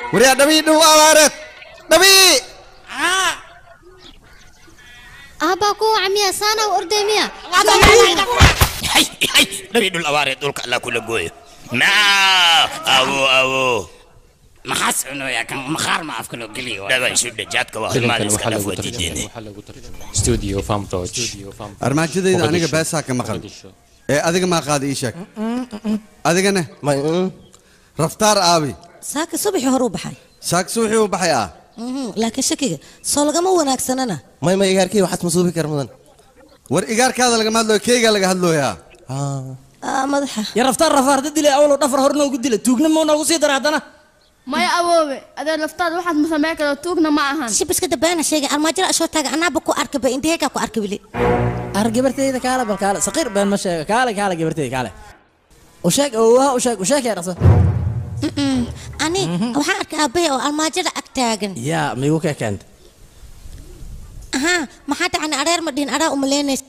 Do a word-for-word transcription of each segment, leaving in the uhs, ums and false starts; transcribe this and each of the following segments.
وريا دبي دو أوارد دبي آه أباكو عمي سانا وأردمية هاي هاي دبي دو الأوارد دول كلا كل جوي ما أبو أبو ما حس إنه يا كان مخار ما أفكره قلي ده يشد جات كوا ما نسكت أفوت الدنيا استوديو فام توش أرماجي ده أنا كباسا كمخل إيه أديك ما قاد إيشك أديك أنا ما رفتار أبي ساك صبح هروب حي ساك صبح وبحياة لكن شكيك صولجا مو وناك سننا ما ما إيجار كي واحد مصوبي كرمضان ور إيجار كذا لقى ما له كي قال لقى هلو يا آه آه مدحة يا رفتار رفار تدلي أول نفر هرنا وقد لي توقنا ما نقصي درا هذانا ما يا أبوي هذا رفتار واحد مسميك لو توقنا معهن شي بس كده بينا شيء المجرى شو تاج أنا بكو أركب أنت هيك أكو أركب لي أرجبرتي إذا كاله بالكاله صغير بين مشى كاله كاله جبرتي كاله وشاك هو وشاك وشاك يا رصة أني وحنا أركب أبي أو المجرى أكتاجن يا ميوك كنت أها ما حتى أنا أرير مدين أرى أملينس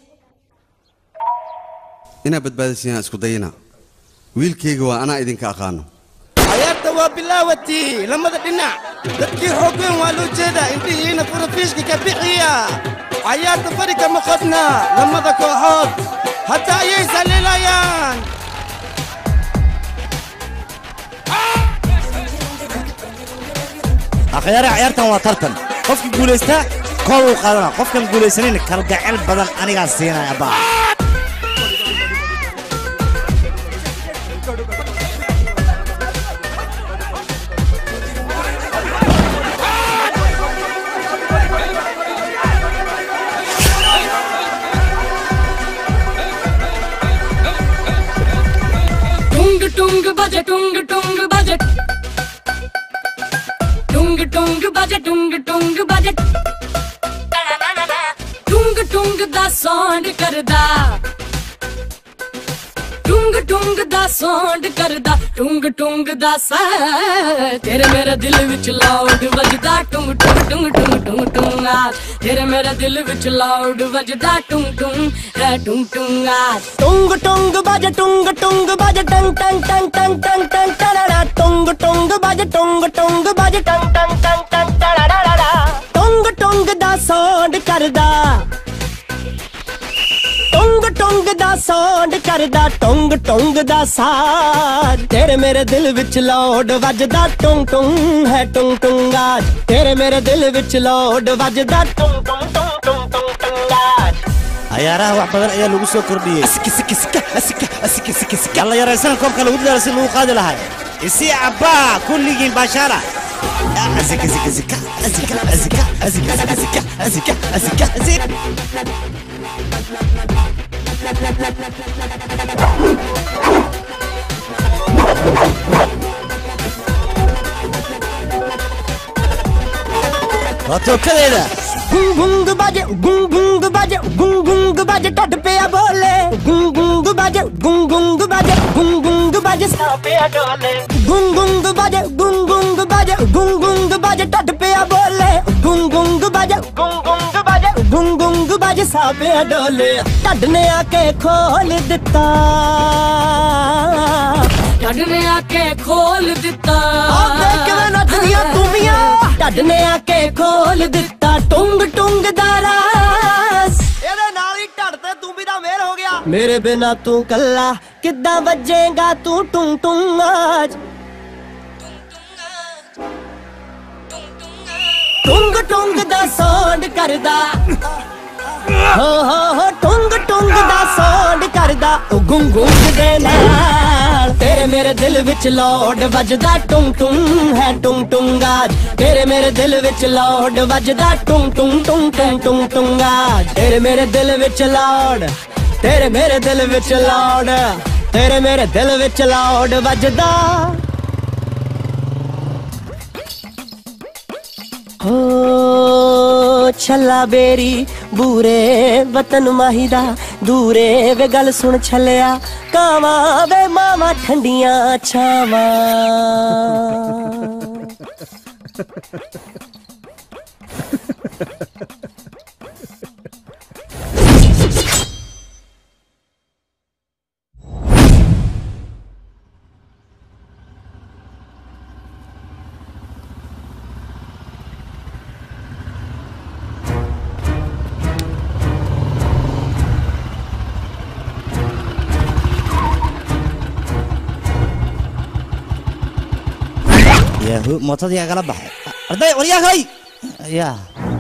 إنا بدبادسيان اسكو دينا ويل كيغوا أنا إذن كأخانو حياته وبلاوتي لما دنا تذكير حبين والو جدا انتي هنا فرفيش كبيحية حياته فريق مخدنا لما ذاكو حب حتى يسال ليان أخيرا عيارتان وطرتن قفك قوليستا كولو قادنا قفك قوليسانين كالقعال بدن أنيقا سينا يا با टुंग बजे टुंग टुंग बजे टुंग टुंग बजे टुंग टुंग बजे टुंग टुंग दा साउंड करदा टुंग टुंग दा साउंड करदा टुंग टुंग दा सा तेरे मेरे दिल विच लाउड वजदा टुंग टुंग टुंग टुंग टुंग टुंग तेरे मेरे दिल विच लाउड वजदा टुंग टुंग है टुंग टुंग टुंग टुंग बजे टुंग टुंग बजे टंग टंग टंग टंग टंग टंग टरारा टुंग टुंग बजे टुंग टुंग बजे टंग टंग टंग टंग टरारा टुंग टुंग दा साउंड करदा टुंग टुंग दा साउंड करदा टुंग टुंग दा सार तेरे मेरे दिल विच लाउड वजदा टुंग टुंग है टुंग टुंग तेरे मेरे दिल विच लाउड वजदा टुंग टुंग टुंग टुंग टुंग टुंग عيارها واحد بدل عيال لو سو كرديه اسك اسك اسك اسك اسك اسك اسك الله يا رسول كوب كلو ودي رسول لو قاد لها اسي عبا كل يجي بشاره ازك ازك ازك ازك ازك ازك ازك ازك ازك ازك راتو كده गुंग गुंग बाजे गुंग गुंग बाजे गुंग गुंग बाजे टट पे आ बोले गुंग गुंग बाजे गुंग गुंग बाजे गुंग गुंग बाजे सा पे आ डोले गुंग गुंग बाजे गुंग गुंग बाजे गुंग गुंग बाजे टट पे आ बोले गुंग गुंग बाजे गुंग गुंग बाजे गुंग गुंग बाजे सा पे आ डोले टड ने आके खोल दिता टड ने आके खोल दिता देख वे नचदियां तुमियां टड ने आके खोल दिता टुंग टुंग दारास ਇਹਦੇ ਨਾਲ ਹੀ ਢੜ ਤੇ ਤੂੰ ਵੀ ਦਾ ਮੇਲ ਹੋ ਗਿਆ ਮੇਰੇ ਬਿਨਾ ਤੂੰ ਕੱਲਾ ਕਿੱਦਾਂ ਵੱਜੇਗਾ ਤੂੰ ਟੁੰਗ ਟੁੰਗ ਆਜ ਟੁੰਗ ਟੁੰਗ ਦਾ ਸਾਊਂਡ ਕਰਦਾ ਹੋ ਹੋ ਹੋ ਟੁੰਗ ਟੁੰਗ ਦਾ ਸਾਊਂਡ ਕਰਦਾ ਉਹ ਗੁੰਗ ਗੁੰਗ ਦੇ ਨਾਲ तेरे मेरे दिल विच लौड वजदा टुंग टुंग है टुंग टुंग आज तेरे मेरे दिल विच लौड वजदा टुंग टुंग टुंग टुंग टुंग टुंग आज तेरे मेरे दिल विच लौड तेरे मेरे दिल विच लौड तेरे मेरे दिल विच लौड वजदा हो छला बेरी बूरे वतन माहिदा दूरे वे गल सुन छलिया कावा वे मामा ठंडियां छावा ياهو موتادي قال بحي أردي وريا هاي يا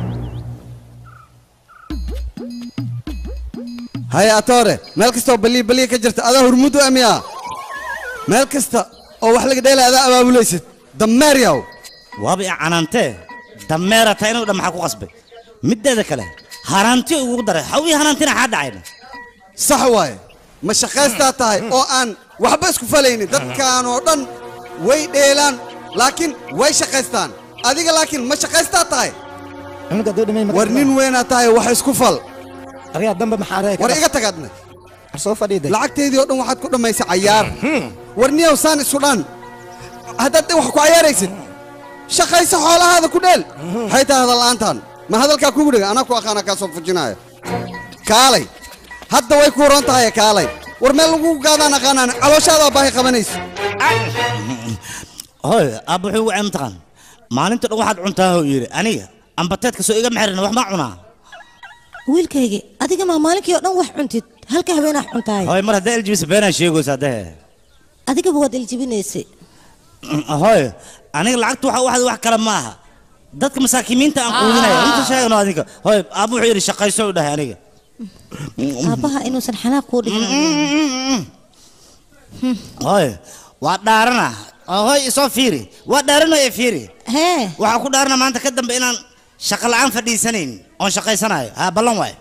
هاي أتوري مالكستا بلي بلي كجرت هذا هرمودو أميا مالكستا أو وحلق ديلا هذا أبا بوليست دمار ياو وابي عنانته دمارة تينو دم حكو قصبي مدة ذكره هرانتي وقدر حوي هرانتينا حد عينه صح واي ما شخصتا تاي أو أن وحبس كفليني دت كانوا دن وي ديلان لكن وي شخصتان أديك لكن ما شخصتا تاي ورنين وين تاي وحس كفل أريد دم بمحارك وريقة تقدنا سوف أريد لعقتي دي ودن واحد كله ما يسع عيار ورنيه وسان السودان هذا وحكو عيار يسد شخص حول هذا كدل حيت هذا الأنتان ما هذا الكاكوبري أنا كوا خانا كاسوف الجناية كالي هذا ويكورون تاي كالي ورملو قاعد أنا خانا على شهادة باهي خمنيس هاي أبو حو عمتان ما أنت واحد عنتاه يري أنا أم بتات كسو إيجا محرنا وح ما عنا wiilkaygi adiga ma maalinkii oo dhan wax cuntid halka habeenah cuntaay هاي مرة ده الجبس بينا شيء قوس هذا adiga baad iljibinaysay هاي أنا لعقت واحد واحد واحد كلام معها دتك مساكين تان قولنا أنت شايف إنه هذيك هاي أبو حيري شقة يسوي ده يعني abaha inuusan xanaaq ku dhigin هاي ودارنا هاي صفيري ودارنا يا فيري hee waxaa ku dhaarna maanta ka dambe inaan shaqo la'aan fadhiisanayn oo shaqaysanayo ha ballan way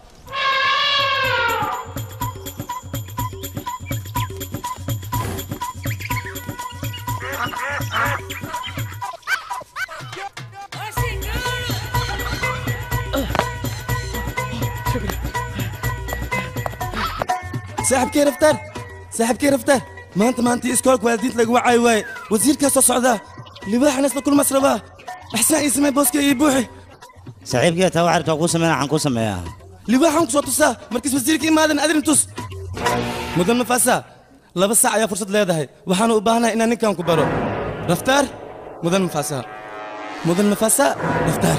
ساحب كيف رفتار ساحب كيف رفتار ما أنت ما أنت إسكولك والدين تلاقوا عاي واي وزير كاسو صعدا اللي باح ناس كل مصربه أحسن اسمه بوسكي يبوحي صاحب كي تو عارف تقول سمينا عن قول سميها اللي باح عنك صوت السا مركز وزير كي ما أدري أدري توس مدن مفاسا لا بس ساعة يا فرصة لا ده وحنا وباهنا إن نكان كبروا رفتار مدن مفاسا مدن مفاسا رفتار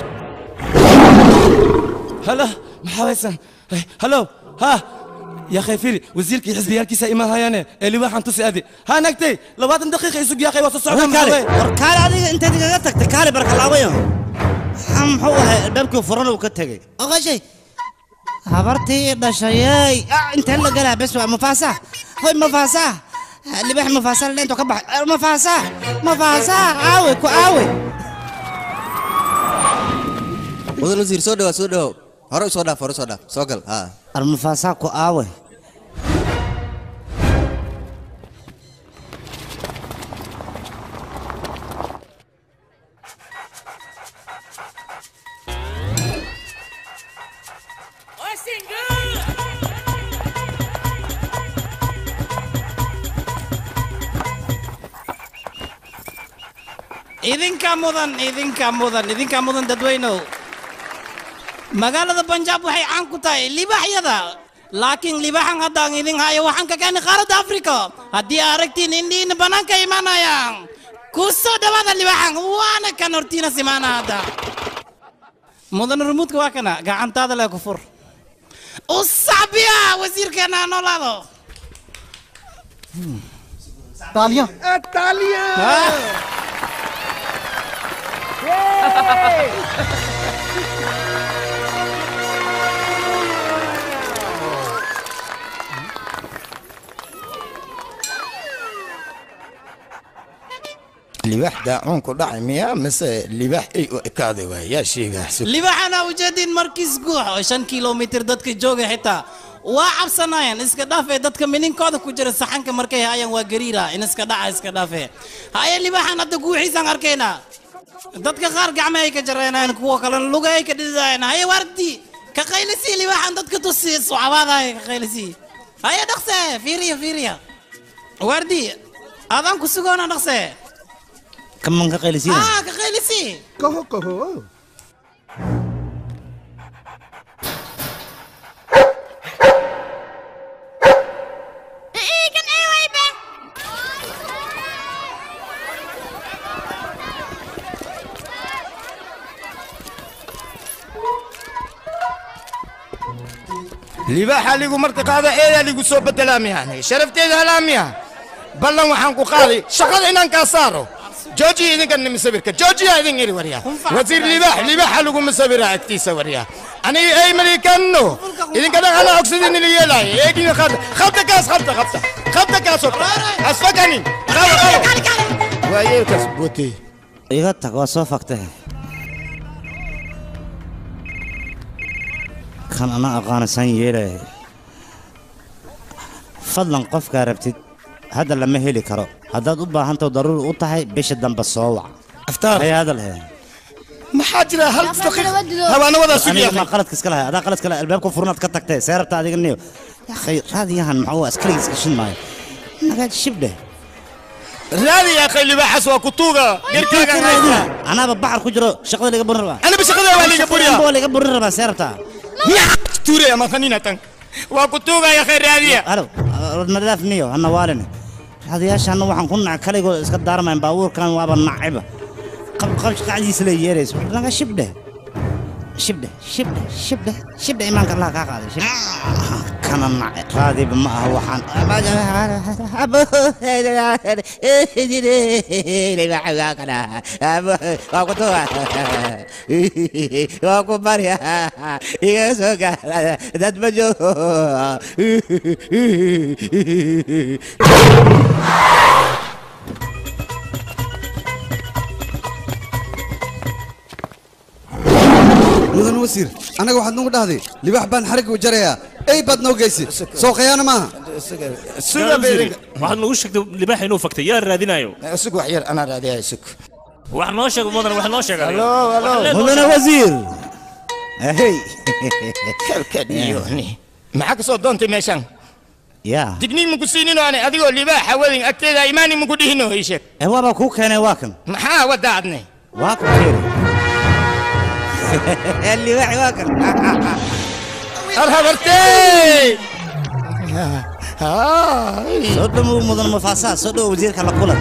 هلا محاوسا هلو ها يا أخي فيري وزيرك يحس بيالك سائمة هايانة اللي واحد تسي أدي ها نكتي لو بعد دقيقة يسوق يا أخي وصل صعب كالي كالي هذه أنت دقيقتك كالي برك الله وياه هم هو بابك فرنا وكتجي أغشي عبرتي بشيء أنت هلا قالها بس مفاسة هاي مفاسة اللي بيح مفاسة اللي أنتوا كبح مفاسة مفاسة عاوي كعاوي وذا الوزير سودا سودا هرو سودا فرو سودا سوكل ها المفاسة كعاوي idinka mudan idinka mudan idinka mudan dadweynow magaalada Punjab waxay caan ku tahay libaaxyada laakiin libaaxan hadda aan idin hayo waxaan ka keenay qaaradda Afrika haddii aragtiin indhiina banaanka imaanayaan ku soo dhawaada libaaxan waana kan hortiina simaanada mudan rumuudka waa kana gacantaada la ku fur usabiya wasiirkana noolaado تاليا تاليا libaax daacuunku dhacay miyaa mise libaax ay u ekaaday waay yaa sheega xasub libaaxana ujeedin markiis guux oo shan kiiloomitir dadka jooga xitaa waa cabsanayaan iska dhaafee dadka mininkooda ku jira saxanka markay hayaan waa gariira in iska dhaca iska dhaafee haya libaaxan hadda guuxiisaan arkaynaa dadka qaar gacmahay ka jareenayaan kuwa kalena lugahay ka dhidayaan haya wardi ka qaylisii libaaxan dadka tusi sucabaadahay ka qaylisii haya dhaqse fiiriya fiiriya wardi adaan ku sugoona dhaqse كمان كقيلسين اه كقيلسي كهو كهو ايه كان ايه ويبه libaax aligu marti qaada ee aligu soo bedelaamiyaanay sharafteeda halaamiya ballan waxaan ku qaaday shaqada inaan ka saaro جوجي إذن كان مسافر جوجي إذن غير وريا وزير لباح لباح لكم مسافر أكتيس وريا أنا أي ملكانو إذن كذا أنا أقصدني اللي يلاي إيه خد خد كاس خد خد خد كاس أسفقني خد خد وأيه كسبوتي إيه تقوى صوفكته كان أنا أقانا سنيرة فضلا قف كاربتي هذا لما هيلي كرو هذا ضبا أنت ضروري أطحي بيش الدم بالصوع أفتار هي هذا الهي ما حاجة هل تستخدم هو أنا وضع سوريا أنا ما قلت كسكلها هذا قلت كلا الباب كفرنا تكتكتة سير بتاع ذيك النيو يا أخي هذه يهان معه أسكري إيش معي ما قاعد شبده رادي يا أخي اللي بحس وكتوغا أنا ببحر كجرو شغل اللي قبل الربا أنا بشغل اللي قبل الربا اللي قبل الربا سير بتاع توري يا ما خنينا تان وكتوغا يا أخي رادي هلو مدرف نيو أنا والني هذه عشان نوحن كنا كلي يقول إسكت دار من باور كان وابا نعبة قبل قبل قاعد يسلي يريس لا شبده شبده شبده شبده شبده إيمان كلا كذا شبده كان نع هذه بما هو حن أبو لما حبا كنا أبو أبو توا أبو بريا يسوع ده بجو مدن وزير أنا واحد نقول هذه اللي بحبان حرق وجريها أي بد نوجيسي سوق أنا ما سوق بيرك واحد نقول شكل اللي بحي نوفك تيار رادينايو سوق وحير أنا رادي سوق واحد نوشك مدن واحد نوشك هلو هلو مدن وزير هي كالكديوني معك صوت دونتي ميشان يا تقنين مكسينين أنا أديو اللي بحا ولين أكيد إيماني مكودينه هيشك هو بكوك أنا واكم محا ودعتني واكم خير اللي وحي واكم أرهبرتي صدموا مدن مفاسات صدموا وزير كلا كلا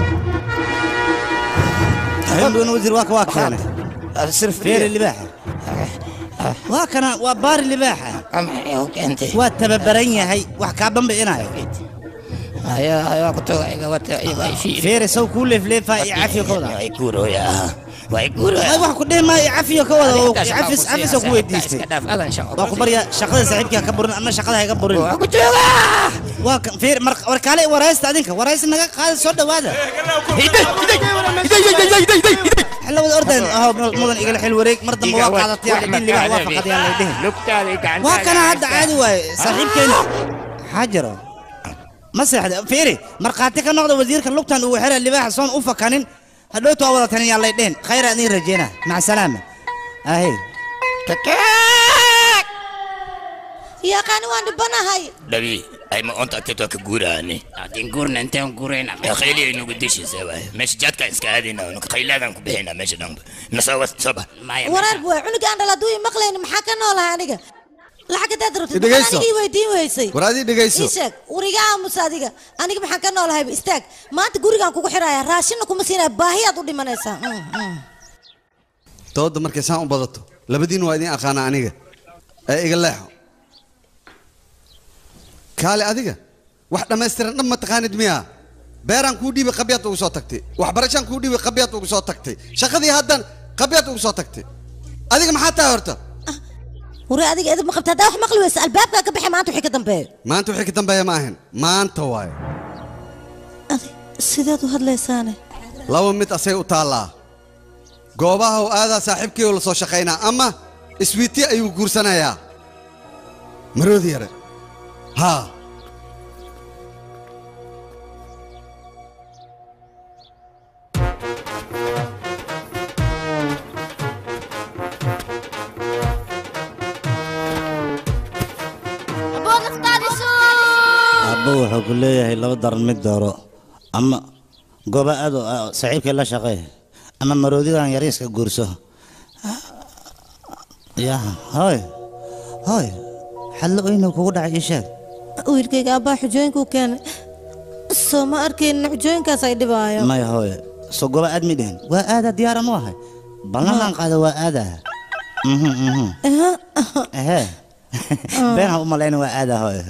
عندون وزير واك واك أنا السرف فير اللي باحه واكنا وبار اللي باحه واتببرنيا هي وحكابن بيناي هيا هيا كنت وات في فير سو كل فليفا يعفي كودا ويكورو يا ويكورو ما wax ku dheh ma yafiyo ka wada yafis afis ku weydiistay waa ku bariya shaqada saaxiibka ka burin ama shaqada hayga burin waa ku jooga waa kan fiir mar warkaale waraysta adinka waraysta naga qaad soo dhawaada hiday hiday hiday hiday hiday xallo wada ordan ah mudan igala xil wareeg mar dambe waa qaadatay adin liga waa faqadiyaan leedahay lugtaada gacan waa kana hadda caadi waay saaxiibkeena xajaro ما سحد فيري مرقاتي كان نقض وزير كان لقطان وحرا اللي بقى حصان أوفا كانين هدوتوا أولا تاني يلا يدين خير أني رجينا مع السلامة أهي كاكاك يا كانوا عند بنا هاي دبي أي ما أنت أكتوك جوراني أتين جورنا أنت جورنا يا خيلي إنه قديش سوا مش جات كان سكادينا إنه خيلنا كان كبهنا مش نعم نسوا سبا ورا البوي عنك عند لا دوي مقلين محاكنا ولا هنيجا lacag dadrut dhageyso weydiin weysay waraadi dhageyso isag urigaa musaadiga aniga maxaan ka noolahay istaag maanta gurigaan kugu xiraaya raashin kuma siinaa baahiyaad u dhimanaysaa tooda markay saan u badato labadiin waa idin aqaana aniga ee iga leexo kaale adiga wax dhameystiran dhab ma taqaanid miya beeraan kuu dhiibay qabyaad ugu soo tagtay waxbarashaan kuu dhiibay qabyaad ugu soo tagtay shaqadii haddan qabyaad ugu soo tagtay adiga maxaa tahay horta ورا أديك إذا ما قبتها ده وح مقلي ويس الباب كا كبحي ما أنتو حكي دمبي ما أنتو حكي دمبي ما هن ما أنتو واي أدي سيداتو هاد ليساني لو مت أسي وطالع جوابها وهذا صاحبك ولا صو شقينا أما سويتي أيو كورسنا يا مرودي يا ها أبوه يقول لي هي لو در مدارو أما جوابه أدو صعيب كلا شقيه أما مرودي عن يريس كجورسه يا هاي هاي حلو إنه كود عيشك ويلكي أبا حجين كو كان سوما أركين حجين كاسايد بايا ما هاي سو جوابه أدمي دهن وهذا ديار موها بلان قاعد وهذا اها اها اها بينها أم لين وهذا هاي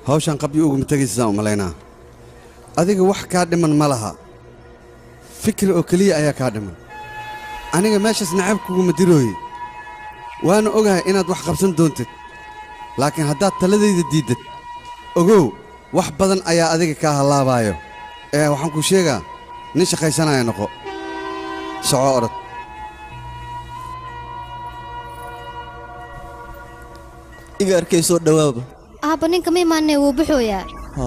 hawshan qabyo uguma tegaysaa u malaynaa adiga wax kaa dhiman ma laha fikir oo keliya ayaa kaa dhiman aniga meeshaas nacab kuguma dirooye waana ogahay inaad wax qabsan doontid laakiin haddaad taladayda diiddad ogow wax badan ayaa adiga kaa hallaabaayo ee waxaan kuu sheegaa nin shaqaysanaya noqo soco orod iga arkay soo dhawaaba aabba ninka ma imaanay wuu buxooyaa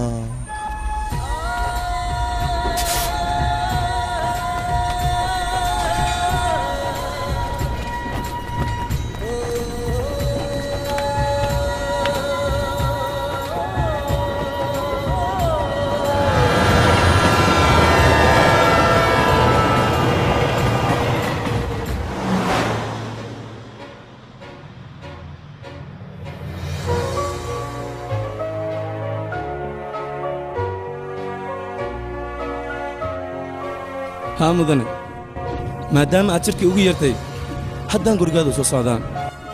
haa mudane maadaama aad jirkii ugu yartay haddaan gurigaadu soo socdaan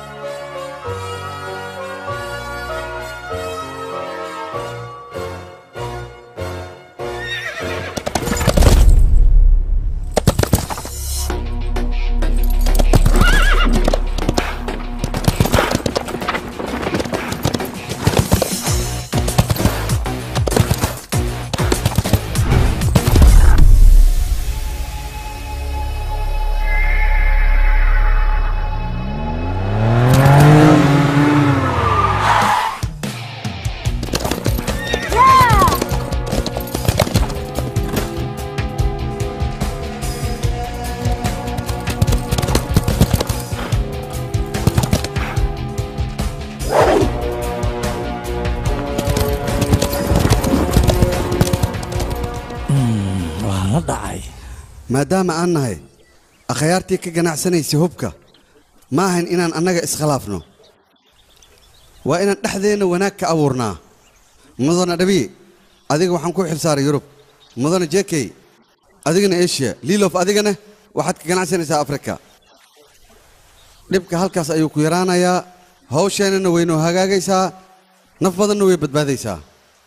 maadaama aan nahay akhyaartii ka ganacsanaysa hubka ma ahayn inaan annaga iskhilaafno waa inaan dhexdeenna wanaag ka abuurnaa mudana dhabii adiga waxaan ku xilsaaray yurub mudana jekey adigana eshiya liilof adigana waxaad ka ganacsanaysaa afrika dhibka halkaas ayuu ku yaraanayaa hawsheennana waynoo hagaagaysaa naf badanna way badbaadaysaa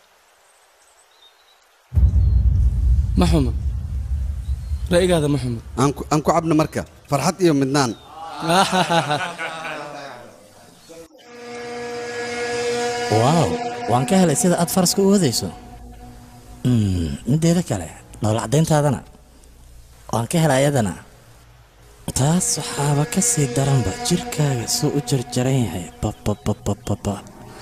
maxuma ra'yigaada maxamed aan ku cabno marka farxad iyo midnaan waaw waan ka helay sida aad faraska u wadayso mideeda kale dhowla caddayntaadana waan ka helay ayadana taas waxaaba ka sii daranba jirkaaga suu u jarjaran yahay babababababa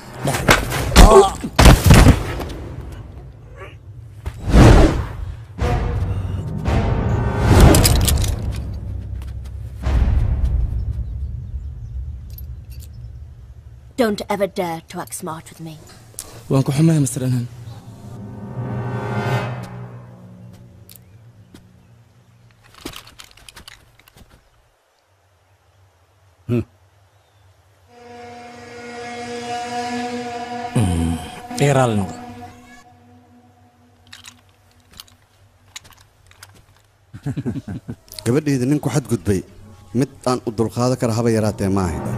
Don't ever dare to act smart with me. waan ku xumahay Mister Anhan Teral noqo gabadheeda nin ku xadgudbay mid aan u dulqaado kara haba yaraatee ma ahayn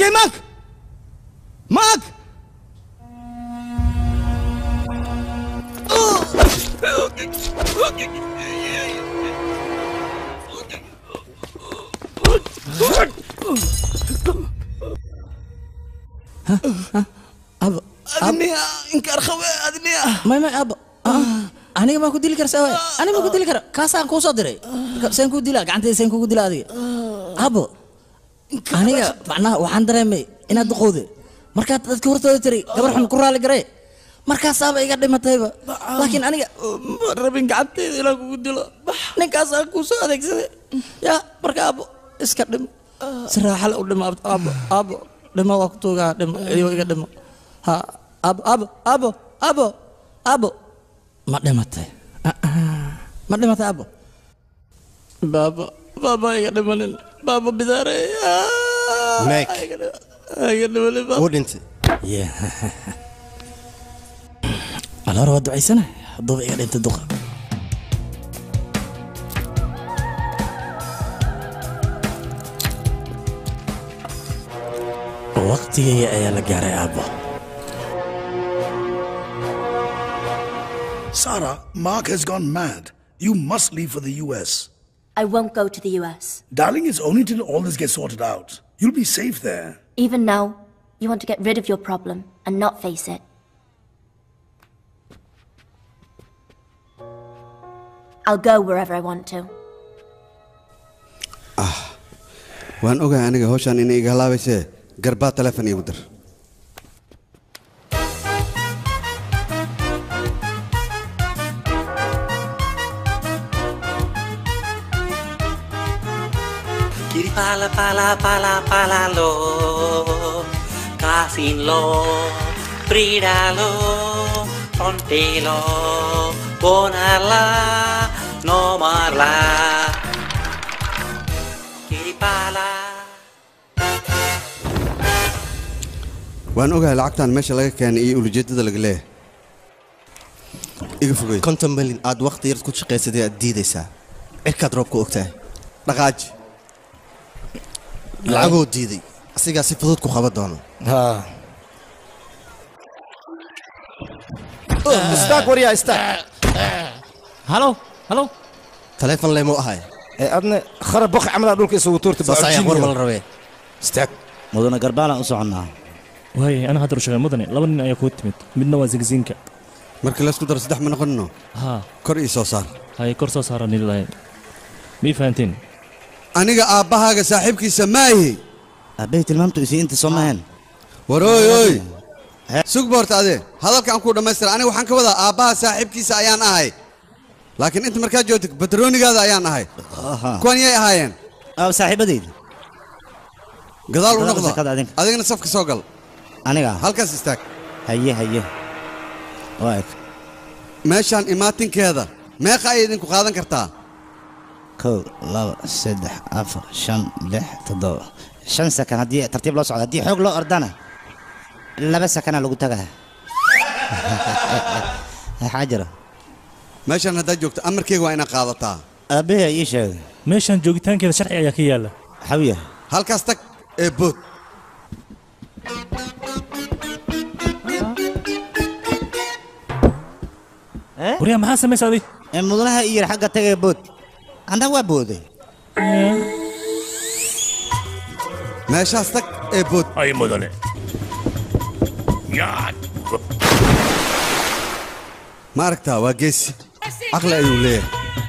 Okay, Mark. Mark. abo adniya inkar khawe adniya may may abo aniga ma ku dili kar sawa aniga ma ku dili kar kaasaan ku soo diray seen ku dila gacantayda seen ku dila adiga abo aniga macnaha waxaan dareemay inaad duqowde markaad dadka hortooda tiri gabar xun ku raali garay markaasaaba iga dhimatayba laakiin aniga ma rabin gacantayda inaan kugu dilo ninkaasaan kuu soo adeegsaday ya marka abo iska dhim si raaxa le u dhimo abo abo dhimo waa ku tuugaa dhimo iyo iga dhimo ha abo abo abo abo abo ma dhimatay ma dhimatay abo baba baba iga dhimanin baba bidaare Meg. iga dhimanin baba wuu dhintay yeah alhore waa ducaysana hadduuba iga dhintay duqa waqtigayga ayaa la gaaray aabbo Sarah, Mark has gone mad. You must leave for the U S. I won't go to the U S. Darling, it's only till all this gets sorted out. You'll be safe there. Even now, you want to get rid of your problem and not face it. I'll go wherever I want to. ah waan ogahay aniga hawshan inay iga halaabaysee garbaa telefoon iigu dir Kiri pala pala pala pala lo, kasin lo, prida lo, ponte lo, bonala, no marla. Kiri pala. waan ogahay lacagtan meesha laga keenay iyo ujeedada laga leeyahay iga fogay konton malyan aad waqti yar ku shaqaysaday aad diidaysaa cirkaad roobka ogtahay dhaqaaji lacagoo diiday asigaa si fudud ku qaban doono استاك وريا استاك هلو هلو تليفون لي مو اهاي ادنا خرب بخ عمل دولك اسو تورت صحيح ور ولا ربي استاك مدن قربانا u soconaa way ana hadda shaqay mudane laba nin ayaa ku timid midna waa zigzinka marka la isku daro saddex ma noqonno ha kor ii soo saar hay kor soo saaran ilaahay mi fahantiin aniga aabbahaaga saaxiibkiisa maahi aabbahay tilmaamtu isii inta Soomaaliyan warooy oy sug boorta ade hadalkan ku dhameystir aniga waxaan ka wadaa aabbaha saaxiibkiisa ayaan ahay laakiin inta markaa joogtay batroonigaada ayaan ahay kuwan yay ahaayeen aa saaxiibadeyda gadaal u noqdo adigna safka soo gal aniga halkaas istaag haye haye waak meeshaan imaatinkeeda meeqa ay idinku qaadan kartaa kow laba saddex afar shan lix toddoba shan sakan haddii tartiib loo socdo haddii xoog loo ordana laba sakana lagu tagaa maxaa jira meeshaan haddaad joogto amarkeyga waa inaad qaadataa aabbahay ii sheegay meeshaan joogitaankeeda sharci ayaa ka yaala xawiya halkaas tag ee bood wariyaa maxaa samaysa adi mudanaha iyo xagga tagay bood anna waa booday meeshaas tag ee bood ay mudane yaad ma aragtaa waa geesi caqli ayuu leeyahay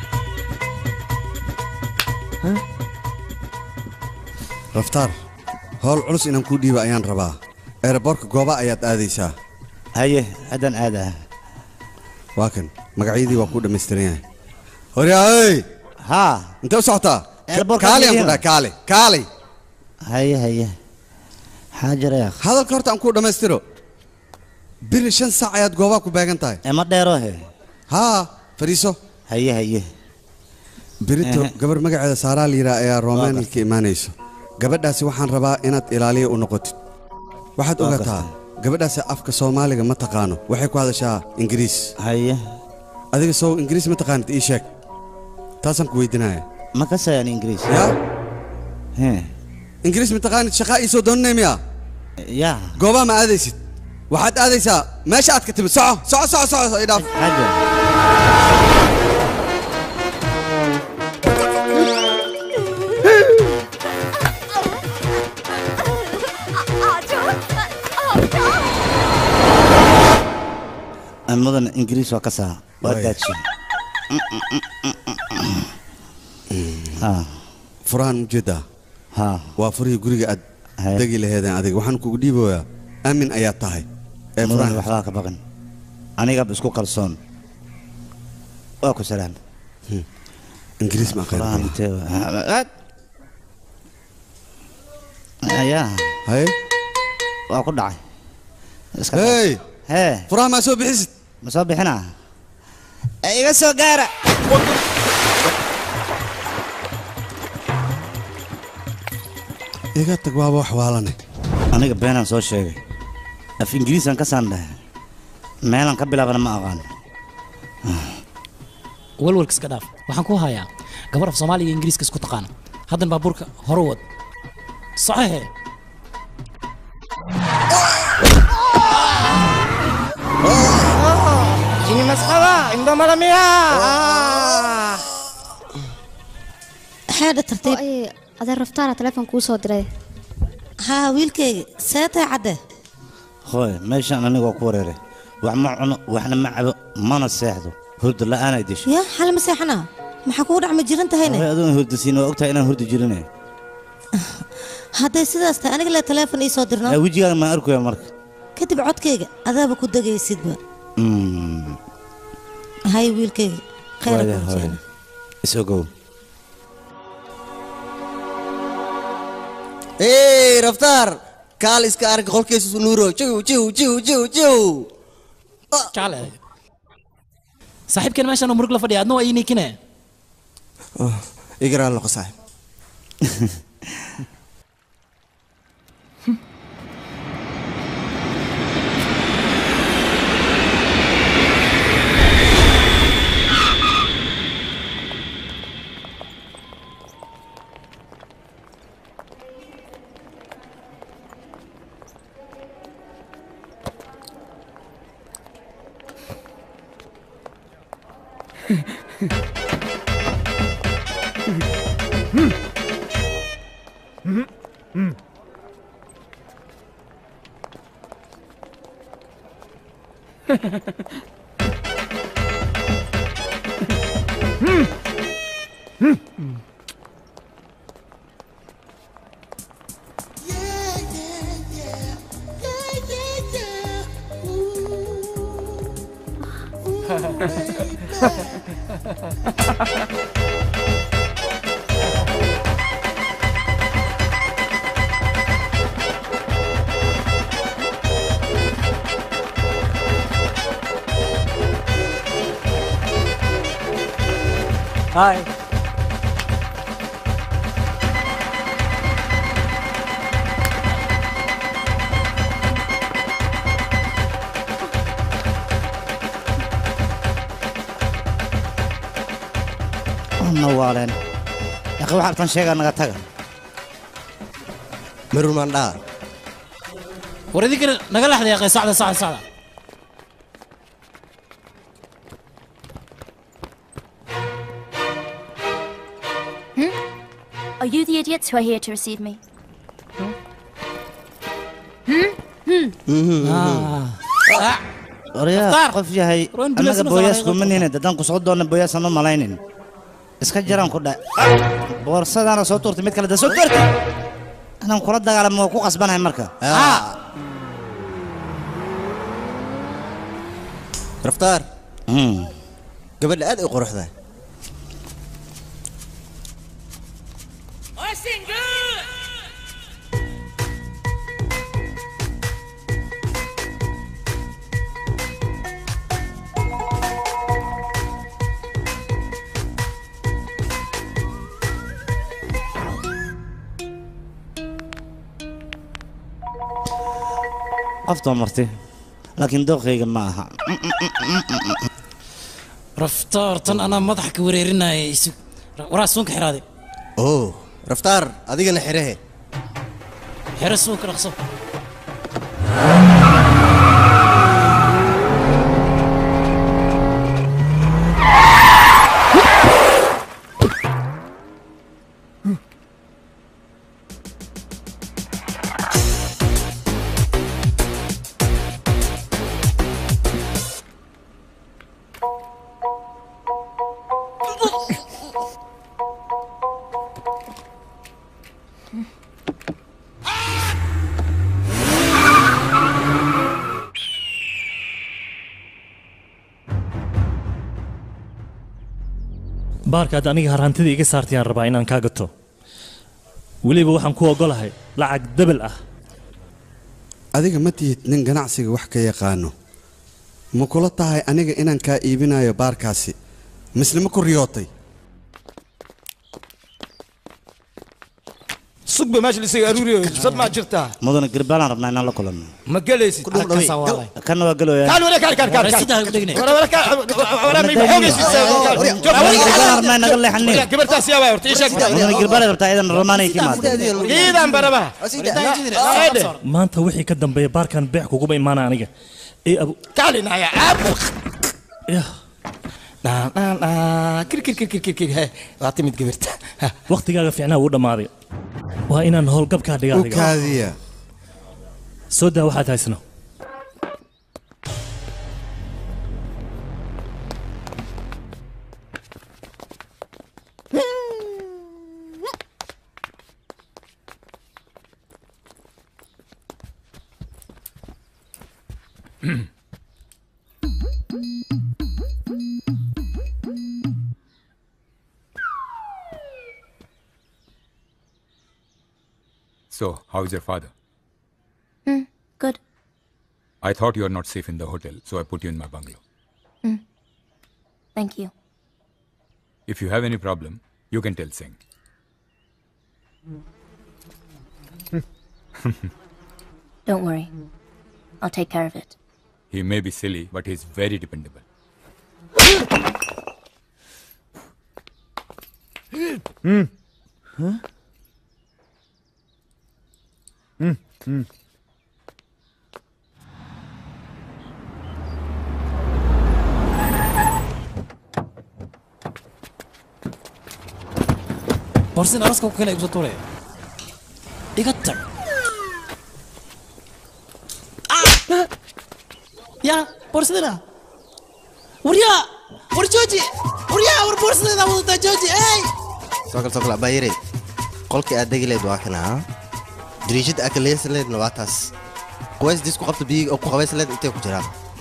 raftaar howl culus inaan kuu dhiiba ayaan rabaa eeraboorka gooba ayaad aadaysaa haye haddaan aadaa waa kan magacyadii waa kuu dhammaystiran yahay horyaay haa intee u socotaa kaali aan ku dhahay kaali kaali haye haye maxaa jira yaa hadalka horta aan kuu dhammaystiro biri shan saac ayaad goobaa ku beegan tahay ma dheero he haa fadhiiso haye haye birito gabar magaceeda saaraa la yidhaa ayaa romaanilka imaanayso gabadhaasi waxaan rabaa inaad ilaaliya u noqotid waxaad ogaataa gabadhaasi afka soomaaliga ma taqaano waxay ku hadashaa ingiriis haye adiga sow ingiriis ma taqaanid ii sheeg taasaan ku weydiinaya ma ka sayaan ingiriis yaa hee ingiriis mataqaanid shaqaa ii soo doonanay miya yaa goobaha ma aadaysid waxaad aadaysaa meesha aad ka timid soco soco soco soco idhaaf mudan ingiriis waa ka saa waa daadshi furahan ujeedaa waa furihii guriga aad degi laheedeen adiga waxaan kugu dhiibayaa aamin ayaad tahay ee furahan waxbaa ka baqan anigaba isku kalsoon waa ku salaam ingiriis ma aqaan ayaa hay waa ku dhacay hey hee furaha ma soo bixisid ma soo bixinaa iga soo gaara iga tag waaba wax waalane aniga beenaan soo sheegay af ingiriisaan ka saan dhahay meelaan ka bilaabana ma aqaan walwalka iska dhaaf waxaan ku hayaa gabar af soomaaliya iyo ingiriiska isku taqaana haddan baabuurka hore wad saxiixe Sini masqaba, imba malam ya. هذا ترتيب هذا رفتار تلفون كوسو دري ها ويلكي ساتة عده خوي ماشي أنا نقول كوريري وعم وإحنا مع ما نساعده هرد لا أنا يدش يا حال مساحنا ما حكون عم جيران تهينا هذا هرد سينا وقتها أنا هرد جيراني هذا سداسته أنا قلت تلفون يصدرنا وجهي ما أركو يا مرك كتب عد كيجا هذا بكون دقي سيدبا هاي ويلكي خيرك اسوقو ايه رفتار قال اسكارك خول كيسو نورو جو جو جو جو جو تعال صاحب كان ماشي انا مرق لا فدي ادنو ايني كنا اقرا لك صاحب Hi. نوالين يا أخي وحرتن شيء أنا قتها مرون من دار ورديك نقل أحد يا أخي صعدة صعدة صعدة Are you the idiots who are here to receive me? وريا قف جاي أنا بوياس كمان هنا دتان كسر دون بوياس أنا ملاينين إسكت جرام كده بورصة أنا صوت ورتي متكلم ده صوت ورتي أنا مقرد ده على موقع قصبان هاي مركا آه رفتار قبل لا أدعو قروح ذا قفت مرتي لكن دوخي معها رفتار تن أنا مضحك وريرنا يسوق وراسونك حرادي أوه رفتار أديك نحره حرسوك رقصو baarkaad aniga harantida iga saartayaan rabaa inaan kaa gato weliba waxaan ku ogolahay lacag dabal ah adiga ma tihid nin ganacsiga wax ka yaqaano ma kula tahay aniga inaan kaa iibinayo baarkaasi misle ma ku riyootay sugba meesha lisaga aruuriyo sad ma jirtaa mudana girbaalaan rabnaa inaan la kulanno ma galaysid kana waa galooyaa kaal wala kaal kaal kaal wala wala kaal wala ma xoogaysiisa girbaalaan naga leexanay gabartaas yaa horta isha mudana girbaalaan rabtaa idan ramaanay ka maad geedan baraba maanta wixii ka dambeeya baarkan beex kugu imaana aniga ee abu kaalina ya ab ya na na na kir kir kir kir kir he waa timid gabarta waqtigaaga fiicnaa wuu dhamaaday waa inaan howlgabkaa dhigaa u kaadiya soo daa waxaad haysano So, how is your father? Hmm, good. I thought you are not safe in the hotel, so I put you in my bungalow. Hmm. Thank you. If you have any problem, you can tell Singh. Don't worry. I'll take care of it. He may be silly, but he is very dependable. Hmm. Huh? Hmm. Hmm. بورسين أرسكو كنا يبغى توري يقطع آه يا بورسينا وريا ورجوجي وريا وربورسينا وضد جوجي أي سوكل سوكل أبايري قولك أدقي لي دواكنا دريجت أكليس لي نواتاس كويس ديسكو قبط بيك أو كويس لي أنت كجرا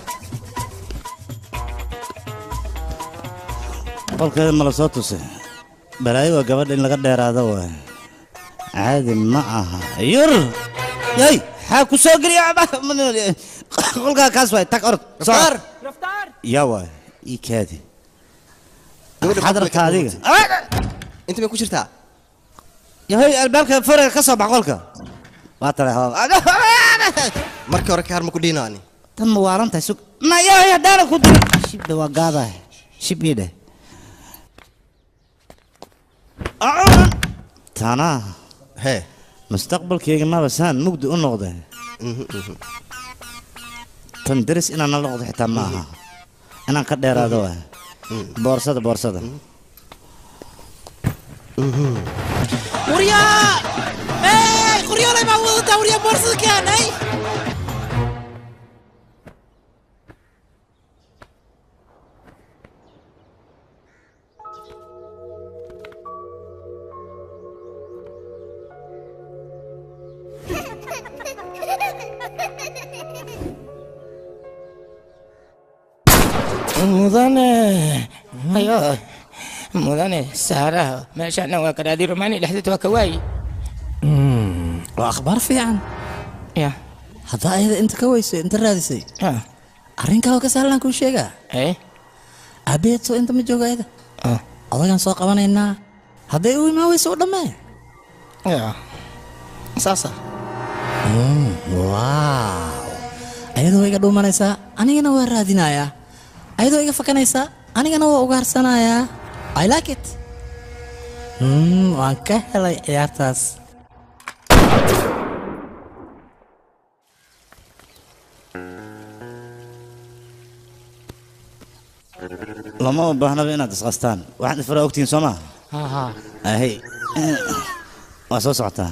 قولك ما لصوتوسه بلاي وقبل إن لقد دير هذا عادي معها ير ياي حاكو سوقري من قولك كاسوي تك أرض رفتار رفتار يا واي إيكادي حضرك هذه أنت ما كشرتها يا هي الباب فرق كسب عقولك ما ترى هذا مركي ورك هرم كديناني تم وارنت سوق ما يا يا دارك شيب ده وقاضي شيب يده تانا هي مستقبل كي ما بسان مقد النقطة تندرس إن أنا النقطة حتى معها أنا كدير هذا بورصة بورصة وريا ايه وريا لا ما وضع وريا بورصة كان اي مدني ايوه مدني سهرة ما شأنه وكرادي روماني لحدث وكواي امم واخبار في عن يا هذا اذا انت كويس انت رادسي اه arrinka oo ka sahlan ku sheega ee abeeto inta ma joogayda ah adagan soo qabanaynaa haday uu imaawayso u dhamee ya saasa mm wow ayadoo iga dhuumanaysa anigana waa raadinayaa ayadoo iga fakanaysa anigana waa ugaarsanayaa I like it mm waan ka helay ciyaartaas lama baahnaba inaad isqastaan waxaad fara ogtiin soo maaha ها ها ahay waa soo socotaa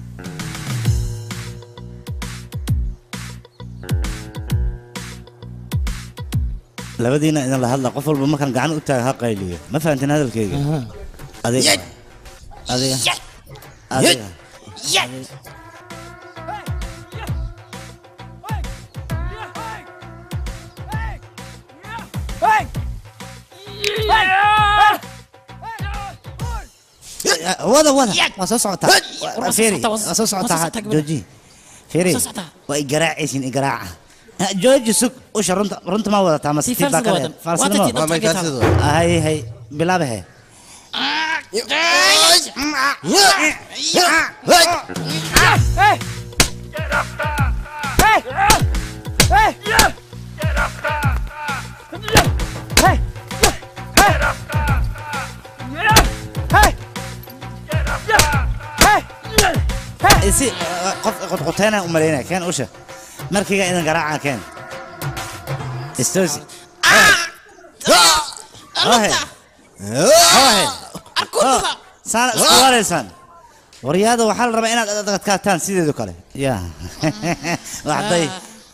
labadiina idin la hadla qof walba markaan gacan u taaga ha qayliyo ma fahantin hadalkayga adiga adiga adiga wada wada waa soo socotaa fiiri waa soo socotaa jooji fiiri waa igaraacaysin igaraaca jooji sug usha runta runta ma wadataa ma sitii baa kale farsanimo hay hay bilaabahe isi qof qodqoteena u maleynaa keen usha markiiga idan garaaca keen istoosi saan isku wareysaan waryaada waxaa la rabaa inaad adadkaataan sideedu kale ya waxday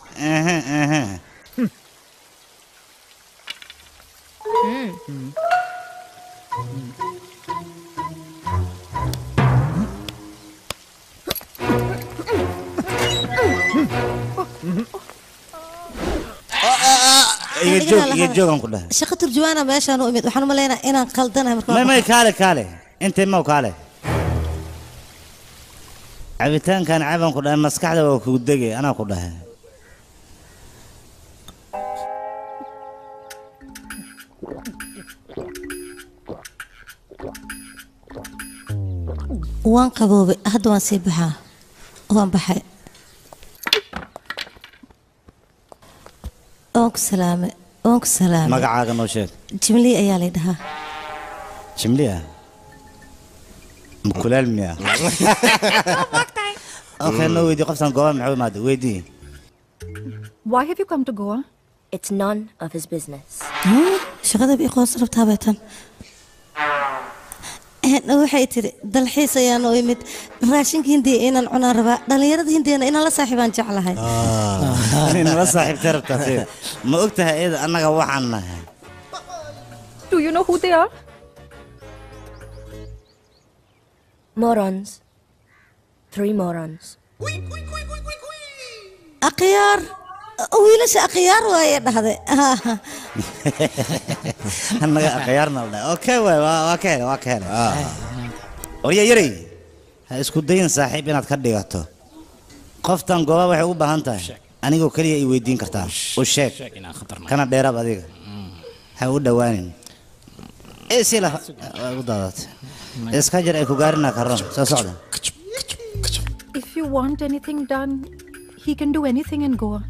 iga joog iga joogan ku dhahay shaqo turjuwaana meeshaan u imid waxaan u maleynayaa inaan qaldanahay markaa may may kaale kaale intay ma kaale cabitaankan caban ku dhahay maskaxda waa kugu degay anaa ku dhahay waan qaboobay hadda waan sii baxaa waan baxay waan ku salaamay waan ku salaamay magacaaga noo sheeg jimli ayaa la dhahaa jimliya mukulaal miya okay no weydii qoftan go'a maxay u maad weydii Why have you come to Goa? It's none of his business. shaqada bii qoos rabtaa baytan een waxay tiri dalxiis ayaan u imid raashinka hindiya inaan cunaan rabaa dhalinyarada hindiyana inaan la saaxiibaan jeclahay inaan la saaxiibta rabtaa ma ogtahay iyada annaga waxaan nahay Do you know who they are? Morons. Three morons. akhyaar wiilasha akhyaar waaye dhahday annaga akhyaarna la dhahay okay way waa ka helay waa ka helay orya yaray ha isku dayin saaxiib inaad ka dhigato qoftan gooba waxay u baahan tahay anigoo kaliya ay weydiin kartaa u sheeg kana dheeraab adiga ha u dhawaanin ee sila u daadat iska jir ay ku gaarina karoon soo socda If you want anything done, he can do anything in Goa.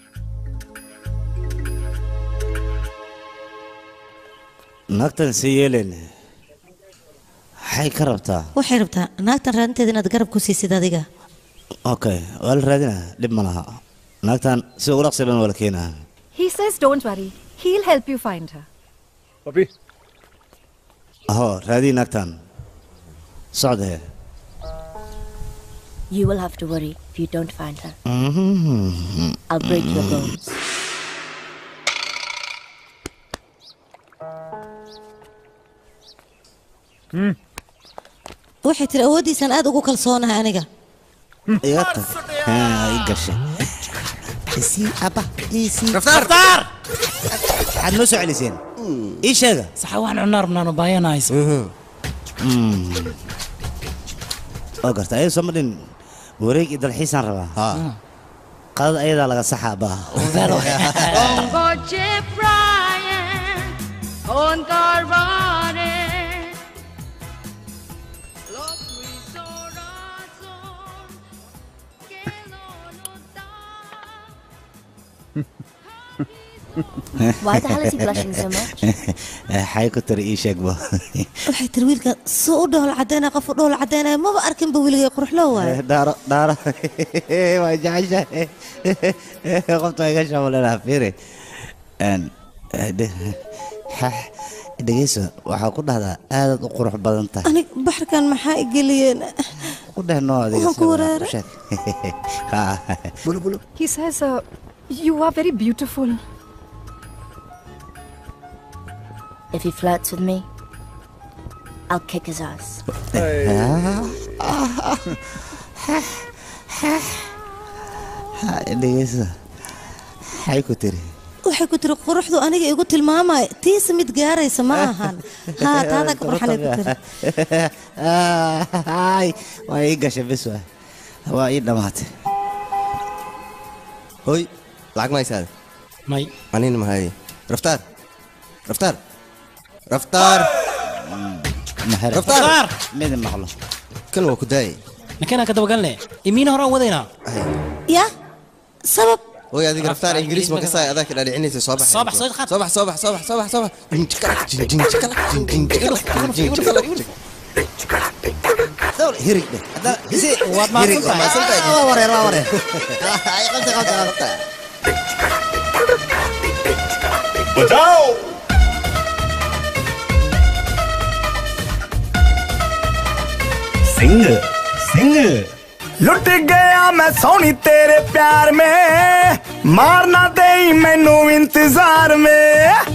naagtan si yeeleen waxay ka rabtaa waxay rabtaa naagtan raadinteeda inaad garab ku siisid adiga okay waa la raadinaa dhib ma laha naagtan si ugu dhaqsi badan waa la keenaa He says don't worry. He'll help you find her. Papi. aho raadii naagtan socdee You will have to worry if you don't find her. Mhm. I'll break your bones. waxay tiri awoodiisaan aad ugu kalsoonahay aniga iga tag haa i gashay isi aba isi Raftaar! Raftaar! waxaad noo soo celiseen ii sheega saxa waxaan cunaa rabnaano baayanaysa oo garta ayay soo madhin wareeg iyo dalxiisaan rabaa qadada ayadaa laga saxaa baa Ongo Chip Ryan, on Carvane. Why the hell is he blushing so much? xay ku tiri ii sheeg ba waxay tiri wiilka soo u dhool cadeynaa qof u dhool cadeynaya maba arkinba wiilgay quruxlo waaye dhaaro dhaaro waa jeceshahay qofta iga shabalena fiiri dhegeyso waxaa ku dhahdaa aadaad u qurux badan tahay anig baxarkan maxaa igeliyeen u dheh noo adiga waxaan ku waraara bulu bulu He says, uh, you are very beautiful. If he flirts with me, I'll kick his ass. dhegeyso maxay ku tiri waxay ku tiri quruxdu aniga igu tilmaamay tiisa mid gaaraysa ma ahan haa taada quruxan ku tiri ay waa ii gashay bes waa waa ii dhamaatay hoy lacag ma haysaad may anina ma hay raftaar raftaar raftaar raftaar mid maqlo kan waa ku daayay nakana ka dabagalne imiina hore wadayna ya sabab هو هذيك رفتار انجليز ما كساي هذاك اللي عيني صباح صباح صباح صباح صباح صباح صباح صباح هيريك هذا هيريك ما سنت ورا ورا ورا هاي قلت قلت قلت بجاو सिंह सिंह लुट गया मैं सोनी तेरे प्यार में मारना दे मैनू इंतजार में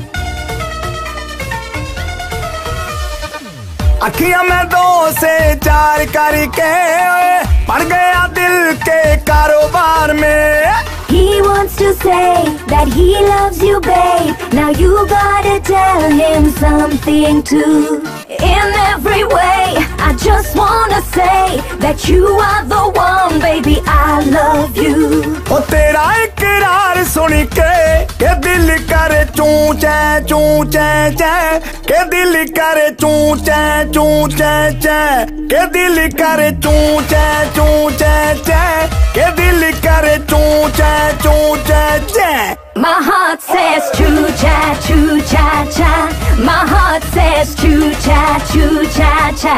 अखियां में दो से चार करके पड़ गया दिल के कारोबार में He wants to say that he loves you, babe. Now you gotta tell him something too. In every way, I just wanna say that you are the one, baby. I love you. ओ तेरा इकरार सुन के के दिल करे चूं चे चूं चे चे के दिल करे चूं चे चूं चे चे के दिल करे चूं चे चूं चे चे के दिल करे चूं चे चूं चे चे My heart says choo cha choo cha cha. My heart says choo cha choo cha cha.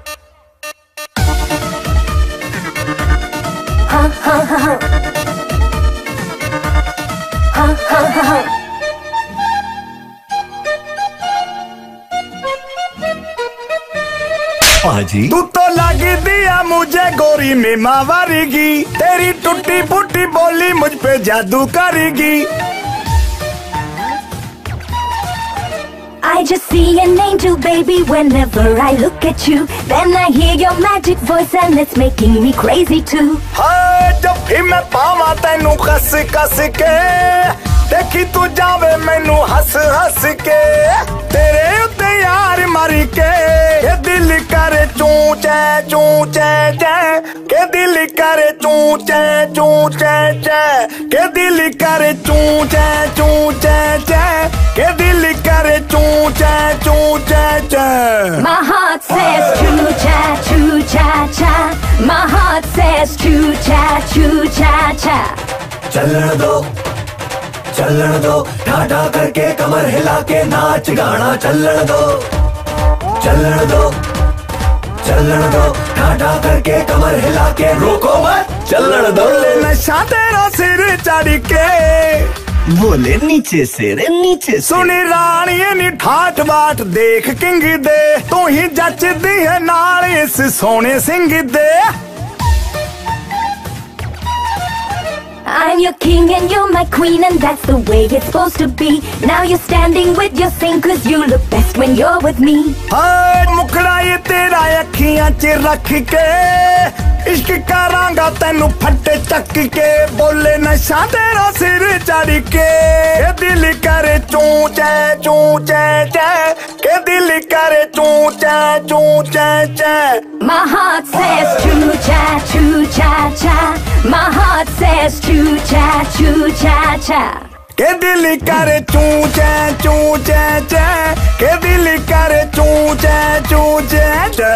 Ha ha ha ha. Ha ha ha ha. तू तो लग दिया मुझे गोरी में मावारेगी तेरी टूटी फूटी बोली मुझ पे जादू करेगी I just see an angel, baby, whenever I look at you. Then I hear your magic voice and it's making me crazy too. हाँ जब भी मैं पावा तेनू कस कस के देखी तू जावे मैनू हंस हंस के तेरे उत्ते यार मरी के के दिल करे चूं चे चूं चे चे के दिल करे चूं चे चूं चे चे के दिल करे चूं चे चूं चे चे के दिल करे चूं चे चूं चे चे My heart says choo cha choo cha cha. My heart says choo cha choo cha cha. चलण दो चलण दो ठाठा करके कमर हिला के नाच गाना चलण दो चलण दो चलण दो ठाठा करके कमर हिला के रोको मत चलण दो नशा तेरा सिर चढ़ के बोले नीचे से रे नीचे सुनी रानी नी ठाठ बाट देख किंग दे तू ही जचदी है नाल इस सोने सिंह दे I'm your king and you're my queen and that's the way it's supposed to be. Now you're standing with your sing cause you look best when you're with me. हाय मुखड़ा ये तेरा अखियां च रख के इश्क करांगा तेनू फटे चक के बोले नशा तेरा सिर चढ़ के के दिल करे चूं चे चूं चे चे के दिल करे चूं चे चूं चे चे My heart says choo cha choo cha cha. My heart says choo cha choo cha cha. के दिल करे चूं चे चूं चे चे के दिल करे चूं चे चूं चे चे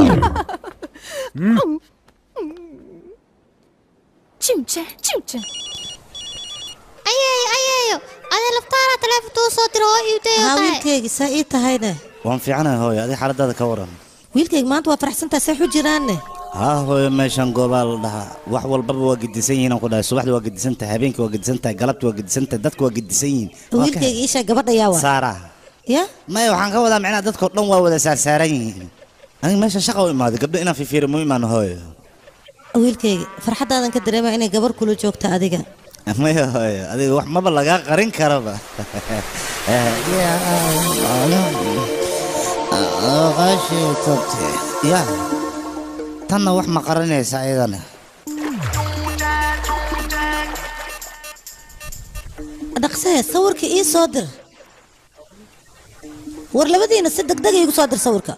Choo-cha, choo-cha. Ayayo, ayayo. Ada laftaara taleefantuu soo diro oo iibtay oo haa tahay. wiilkayga saa ii tahayne waan fiicanahay hooyo adiga xaaladaada ka waran wiilkayga maanta waa faraxsantahay see xu jiraanne ها هو meeshan goobaa la dhahaa wax walbaba waa gedisan yihiin aan ku dhahay subaxda waa gedisan tahay habeenkii waa gedisan tahay galabta waa gedisan tahay dadku waa gedisan yihiin wiilkayga isha gabadha yaa waa saara ya may waxaan ka wadaa macnaa dadka oo dhan waa wada saarsaaran yihiin aniga meesha shaqa u imaaday gabdho inaan fifiiro mu imaan hooyo wiilkayga farxadaadan ka dareemaa inay gabar kula joogto adiga may hooyo adiga wax maba lagaa qarin karaba ya tanna wax ma qaranaysa ayadana dhaqsee sawirka ii soo dir war labadiina si degdeg iigu soo dir sawirka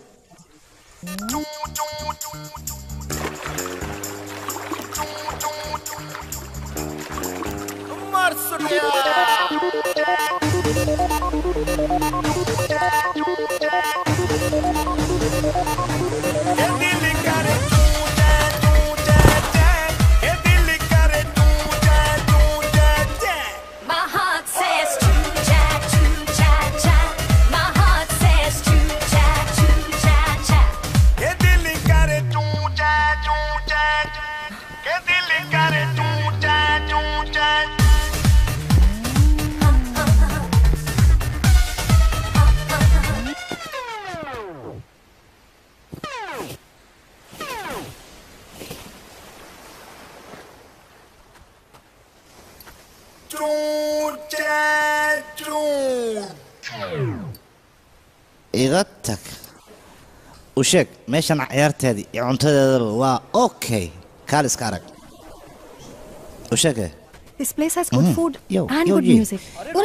iga tag u sheeg meeshan ciyaarteedii iyo cuntadeedaba waa okay kaal iska arag u sheeg This place has good food Yo, and yo, good yo. music. abo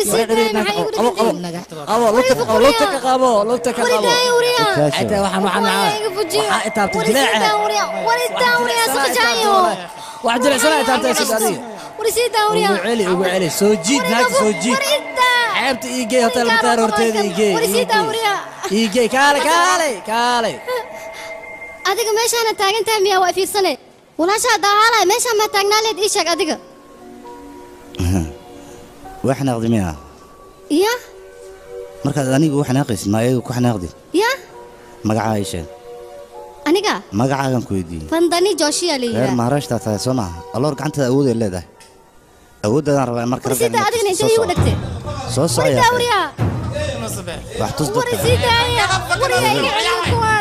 loo taga qaabo loo taga qaabo xitaa waxaan waxaan waxaa itaabta jileeca wax jileecsan itaabta sidariya ugu celi ugu celi soo jiid naagta soo jiid ceebta ii gey hotel mutaar horteeda ii gey ii gey kaale kaale kaale adiga meeshaana taagan tahay miyaa waa fiirsane walaashaa daahaalay meeshaan ma taagnaa leed ii sheeg adiga wax naaqdi miya ya markaad anigu wax naaqaysid ma ayagu ku xanaaqdi ya magacaa ii sheeg aniga magacaagan ku weydiiyey fandani joshia la reer yidhaah maharashta tahay soo maaha alloor gacantada awood ay leedahay awooddaadaan rabaa marka warisida adigana intay iigu dhagtay soo socaya waridawriya wax tus dadka warisidaya wariya iga celiyo kuwaan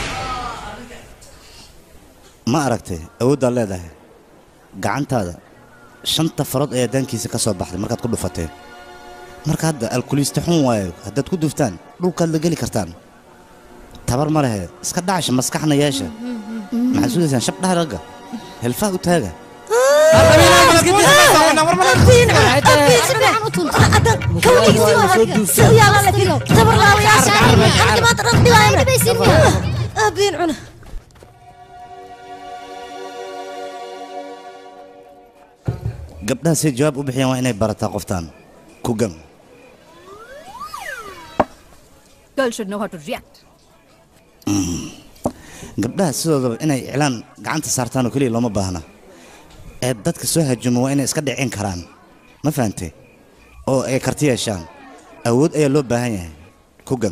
ma aragtay awooddaad leedahay gacantaada shanta farood ayaa daankiisa ka soo baxday markaad ku dhufatay marka hadda alkuliista xun waayo haddaad ku duftaan dhulkaad la geli kartaan tabar ma lehe iska dhacasha maskaxna yeesha maxaad sugaysaan shab dhaha ragga helfaa u taaga gabdhaha si jawaab u bixiyaan waa inay barataa qoftaan ku gam Girls should know how to react. gabdhaha sidoodaba inay iclaan gacanta saartaan oo keliya looma baahna ee dadka soo hajuuma waa inay iska dhicin karaan ma fahantay oo ay karti yeeshaan awood ayaa loo baahan yahay ku gam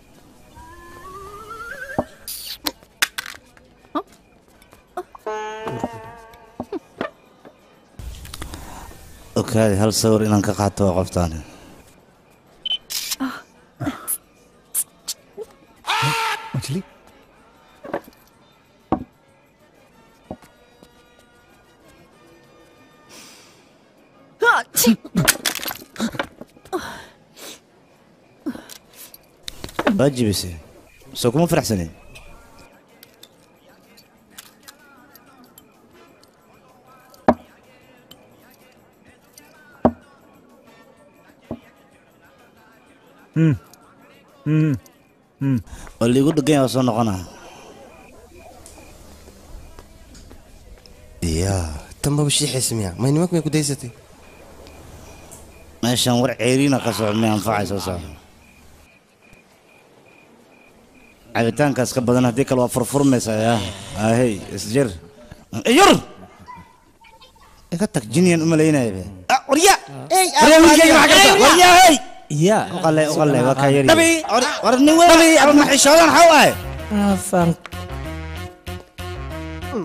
okaadi hal sawir inaan ka qaato waa qoftaani मछली waa jibisay soo kuma faraxsanin waa liigu dhegan waa soo noqonaa ya tanbaba shiixaysa miya may nimanku may ku daysatay meeshan war ceeriina ka socod may anfacay soo socda cabitaankaas ka badan haddii kale waa furfurmaysa yaa ahey isjir yur iga tag jiniyan umalaynaya be warya warya hey ya uqale uqale waa kaa yari Dhabi, war nin weyn ma xishoodan xaw ah afan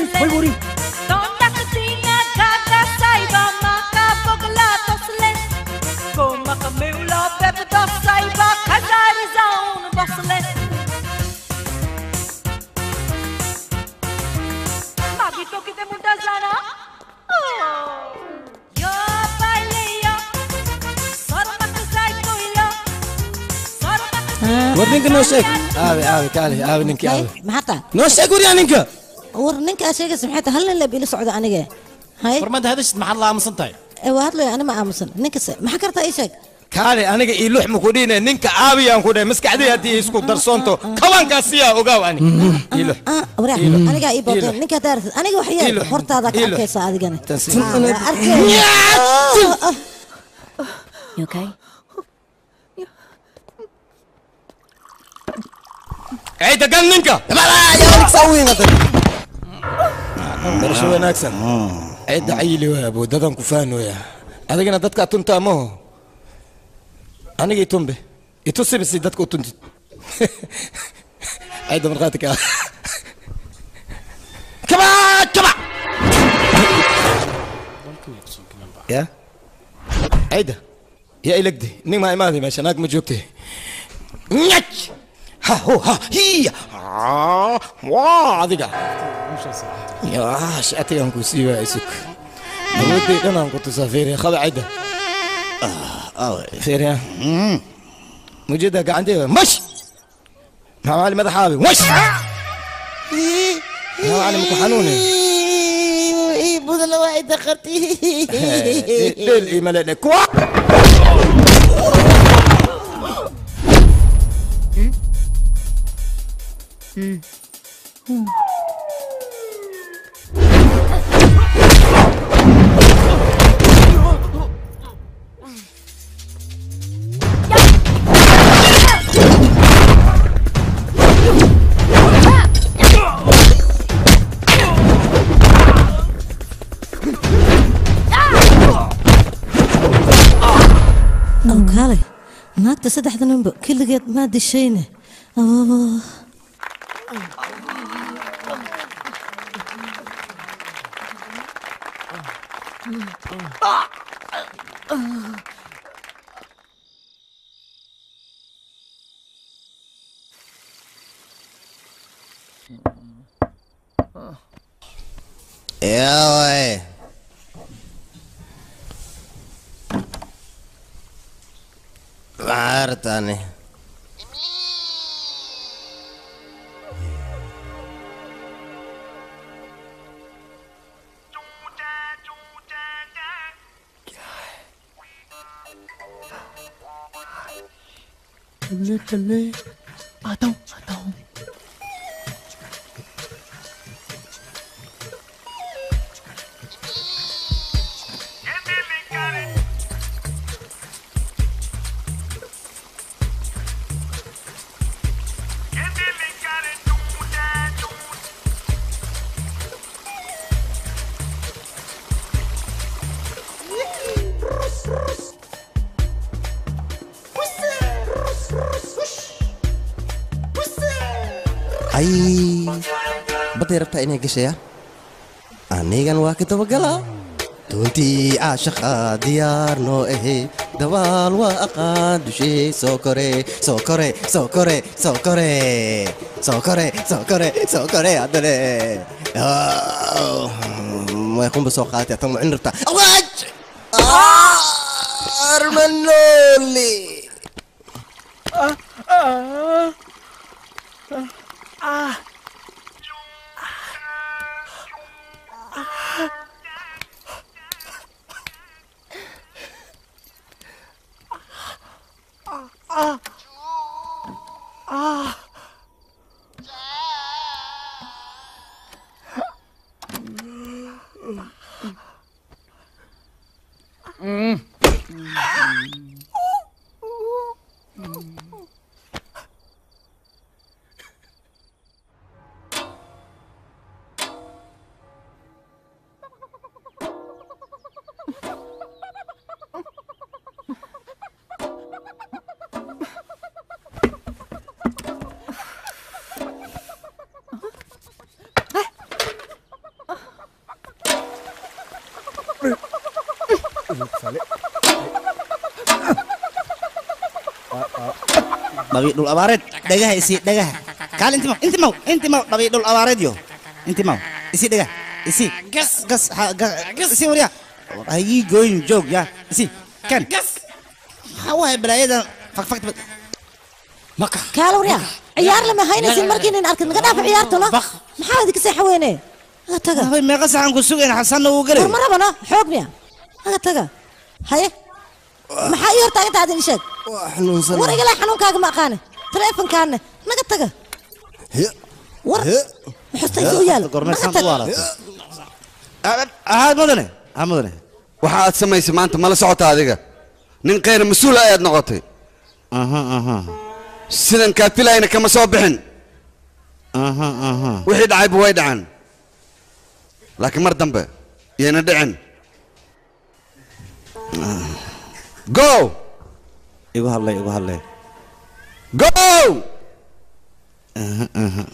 बसले वही बोरी तोंडात सीना गाता साईबा माका बगला तसले कोमक मेवला पेपता साईबा खजारी जाऊन बसले मागी तो किती मुंडा जाना यो पाले यो सरमत जाय कोइलो सरमत ورنينك نو شيك عاوي عاوي تعالي عاوي نينك عاوي maxaa نو شيك وريا نينك war ninkaa sheegaysa maxay tahay hal nin la biila socda aniga hay warmada hadashid maxaad la aamusan tahay ee waa hadlaya ani ma aamusan ninkas maxaa kartaa ii sheeg كالي أنا يلوح مكودينا نينك عاوي أنكودا مسكعدي هدي يسكو درسونتو كمان كاسيا أوجاو أني يلوح ah warax aniga ii booqeen ninka daarad aniga wax yeel hortaada ka arkaysa adigana arkay You okay? عيد قال نينكا لا يا ولك سوين هذا درشو ناكسن عيد عيلي وابو ددن كفانو يا هذا كنا دتك تنتا مو أنا جيت تنبه يتصل بس دتك تنت عيد من غاتك كما كما يا عيد يا إلك دي نيم هاي ماذي ماشي أنا مجوكتي نيك ها هو ها هي آه واه ذيك يا شاتي أنكو سيوا يسوق ودي أنا أنكو تسافر خذ عيدة آه خير يا مجدك عندي مش مع معلم ماذا حابب مش يا معلم مكو حنوني ايه بدل واحد دخلتي ليل إيمالنا كوا أو كالي naagta saddexda ninba keligeed maa dishayne يا وي عارتاني चले चले आता हूँ आता हूँ ay baday rabtaa inay gashaya anigan waa ka dabagala doontii caashaqa diyaar noo ahe dabaal waa aqaan dushee soo kore soo kore soo kore soo kore soo kore soo kore soo kore haddane way qumba soo qaadatay tan mucin rabtaa awaaj armanoli Ah. Ah. Ah. Mm. dhabi dhul abaareed dhagaha isi dhagaha kaal inti maw inti maw inti maw dhabi dhul abaareed yo inti maw isi dhagaha isi gas gas gas isi wariya ayi goyn joog ya isi kan gas hawa balaayada fak fak maka kaal wariya ciyaar lama haynaysin markiin in arkid naga dhaaf ciyaarto la maxaa idinka seexweene aga taga hay meeqa saxan ku sugeen xasan uu galay mar marabana xoog miya aga taga haye maxaa ii hortaagan tahay adin sheeg xanuunsan war igala xanuunkaaga ma aqaane taleefankaana naga taga war xusta isu yaal gormaysan wala aad madane aad madane waxa aad samaysay maanta ma la socota adiga nin qeyr mas'uul ayaad noqotay aha aha sidan ka filayna kama soo bixin aha aha wixii dhacay way dhacaan laakiin mar dambe yeena dhicin go igu hadlay igu hadlay go aha aha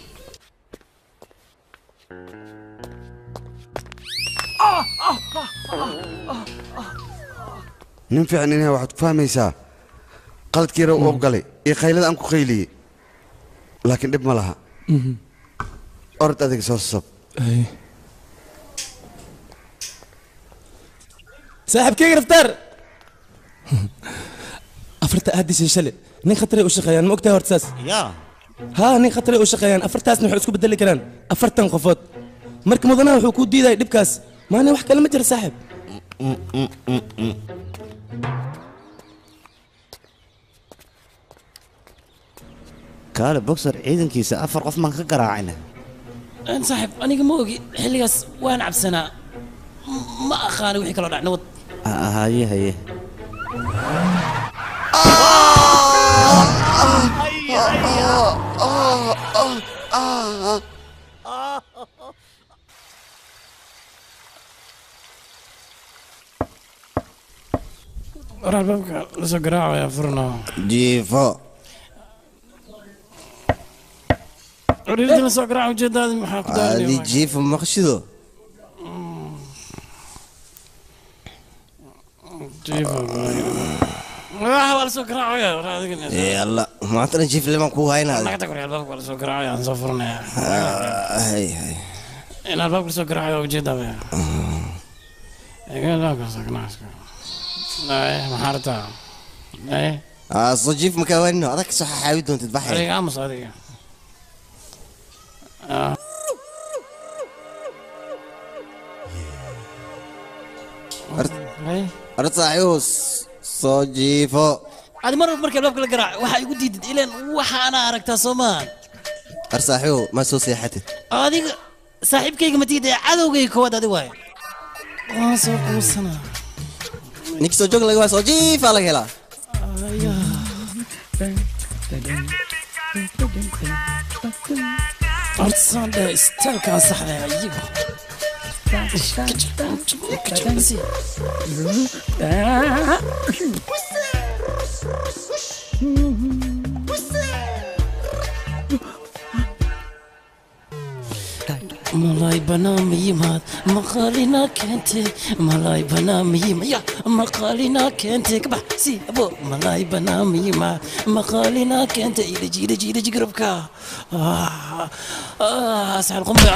nin fiican inay waxaad ku fahmaysaa qaladkiira u ogolay iyo qaylada aan ku qayliyey laakiin dhib ma laha orod adiga soo sab saaxiibkayga raftaar afarta aadisay shalay nin khatray u shaqeeyaan ma ogtahay horta saas yaa haa nin khatray u shaqeeyaan afartaasna waxay isku bedeli karaan afartan qofood marka mudanaha wuxuu kuu diidaya dhibkaas maana wax kale ma jira saaxiib kaale boxer ciidankiisa afar qof maan ka garaacayna أنا صاحب أنا جموجي حلقة وين عبسنا ما أخاني وحكي له نود هاي هاي راح بابك لسه قراعة يا فرنا جيفو أريد لسه قراعة وجد هذه محاك هذه جيفو مخشدو جيفو راح ولا سو قراعة يا يلا ما ترى جيف لما كو هاي أنا هذا قلت لك الباب ولا سو قراعة يا نصفرنا هاي هاي أنا الباب لسه قراعة وجد هذا يقول لا قصك ناس ايه محارتها ايه اه صجيف مكونينه هذاك صح حاولت انت تذبحي هذيك امس هذيك اه أرد صاحيوس صجيفو هذه مرة مركب بابك القراع واحد يقول ديد إلين واحد أنا أركتها صومان أرد صاحيو ما سو سيحتي هذيك صاحب كيك متيدة عدو كيك هو هذا واي آه سوق وصنا نيك سو جوج لغوا سو جيفا لغلا أرد صانده استل كان صح ذا يجيب ملاي بنام يمات مقالنا كنت ملاي بنام يم يا مقالنا كنت كبح سي ابو ملاي بنام يمات مقالنا كنت يجي يجي يجي قربك اه اه اسعى القنبله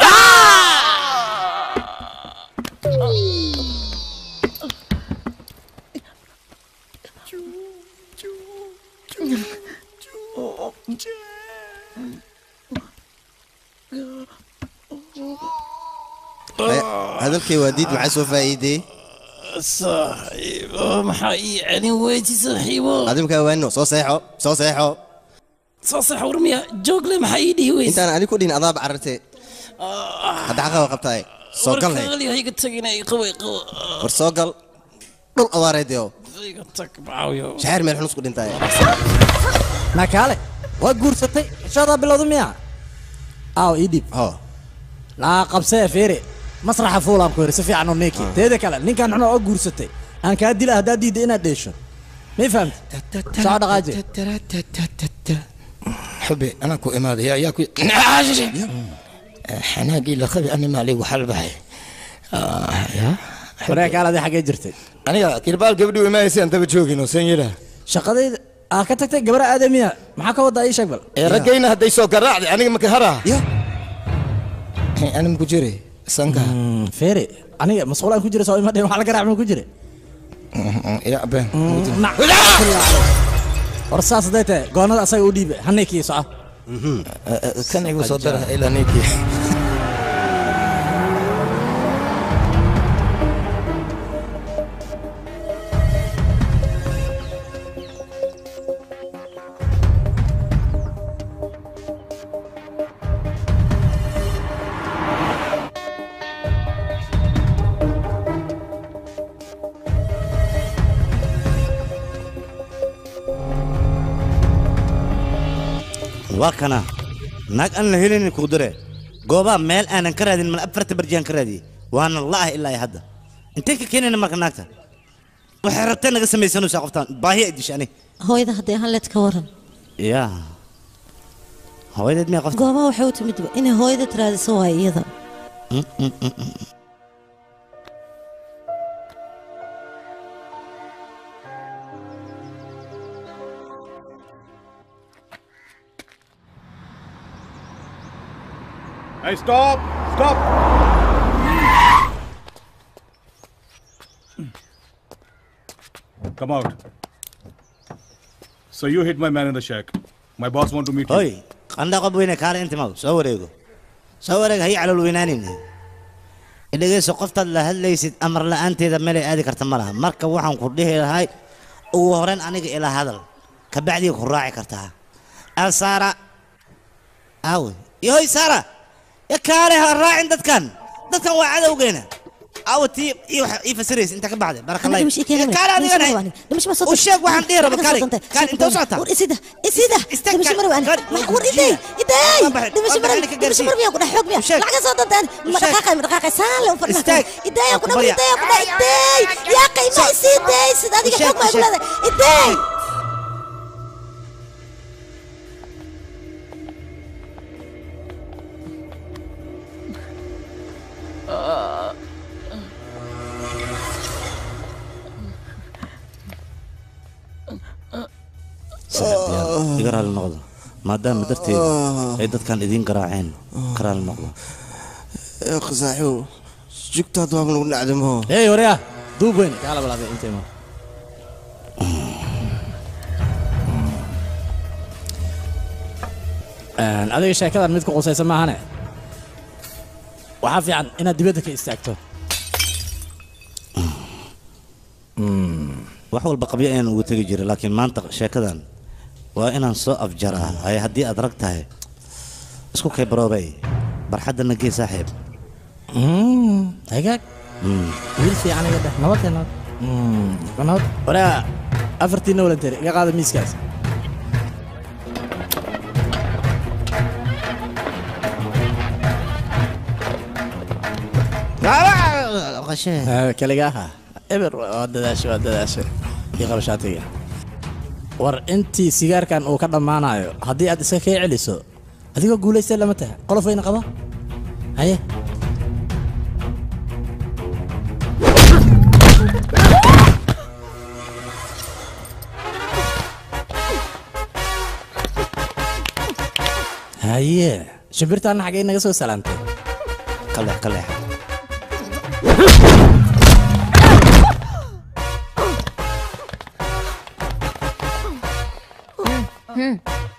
هذا الكيواديد مع سو فايدي صاحب محاي يعني ويتي صاحب هذا مكونينه سو سيحو سو سيحو سو سيحو ورميا جوجل محايدي ويس انت انا عليكو دين اضاب عرتي هذا حقا وقبتاي سو قال هي هي تغينا قوي قوي ورسو قال دول اواريديو هي تك باويو شعر مeel xunus ku dhintay na kale waa guursatay shada bilowdo miya aaw idib ha la qabsay feere masraxa fuulaan ku si fiican oo neeki teeda kale ninkan xuna oo guursatay aan ka dila hadaa diida inaad dheesho ma fahamt soo dhaqaaje حبي انا كو اماد يا يا كو حناقي لخبي انا مالي وحل بحي يا فريق على ذي حاجه جرتي انا كيربال قبل ما يسي انت بتشوقينو سنيرا shaqadayda aa ka tagtay gabar aadamiya maxaa ka wadaa ii sheeg bal ee ragayna hadday soo garaacday aniga ma ka haraa ya ani ma ku jire sanka feere aniga mas'uulaan ku jira soo ima dhin waxa la garaac ma ku jira ya ben war saas deete goonada asaga u dhiibe hanneekii soco kan igu soo dara ilaa neekii وكنا ناق أنا هيلين كودرة جوابا مال أنا كرادين من أفرت برجان كرادي وأنا الله إلا يهدا أنت كيني أنا مرك ناقته وحرتنا قسم يسنو ساقفتان باهي أديش أنا هو إذا هدي هلا تكورن يا هو إذا دمي قفت جوابا وحوت مدب إن هو إذا ترى سوا أيضا Hey, stop! Stop! Come out. So you hit my man in the shack. My boss want to meet you. Oi, anda qabuina kaar inta ma soo wareego. Soo wareeg hay cala weynaanina. Ilaga soo qofta la hadlaysid amar la'aanteeda meel ay aadi karta malaha. Marka waxaan ku dhihi lahay ugu horeen aniga ila hadal. Ka bacdi ku raaci kartaa. Al Sara. Aw, yoy Sara. يا كاره الراعي دت كان دت كان وعد وجينا أو تي يفسريس أنت كبعد بارك الله يا كاره هذا أنا مش مسوط والشيخ واحد ديره بكاري كان أنت وصلت إسيده إسيده مش مرة أنا محور إيدي إيدي مش مرة مش مرة بياكل حق بيا لعك صوت أنت مرقاقة مرقاقة سالة وفرنا إيدي ياكل إيدي ياكل إيدي يا قي ما إسيده إسيده هذيك حق ما يقول هذا إيدي يقرأ النقطة ما دام درتي عدت كان إذين قراعين قرأ النقطة يا أخي صاحو جبت هذا من ونعدم هو إيه وريا دوب وين تعال بلا أنت ما أنا هذا الشيء كذا متك قصي سماه أنا وعافي عن إن دبيتك استأكتو وحول بقبيئة أنا وتجري لكن منطق شيء كذا وأنا نصو أفجرها هاي هدي أدركتها اسكو كبروبي برحد النجي صاحب امم هيك امم ويلسي أنا كده نوت نوت امم نوت ولا أفرتين ولا تري يا قاعد ميسكاس لا غشة كلجاها إبر وداش وداش يقرأ شاتية war intii sigaarkan uu ka dhamaanayo hadii aad iska kay celiso adiga guuleysay lama tahay qolof weyn qaba haye haye shimbirtaan xagee naga soo salaantay kale kale Hmm.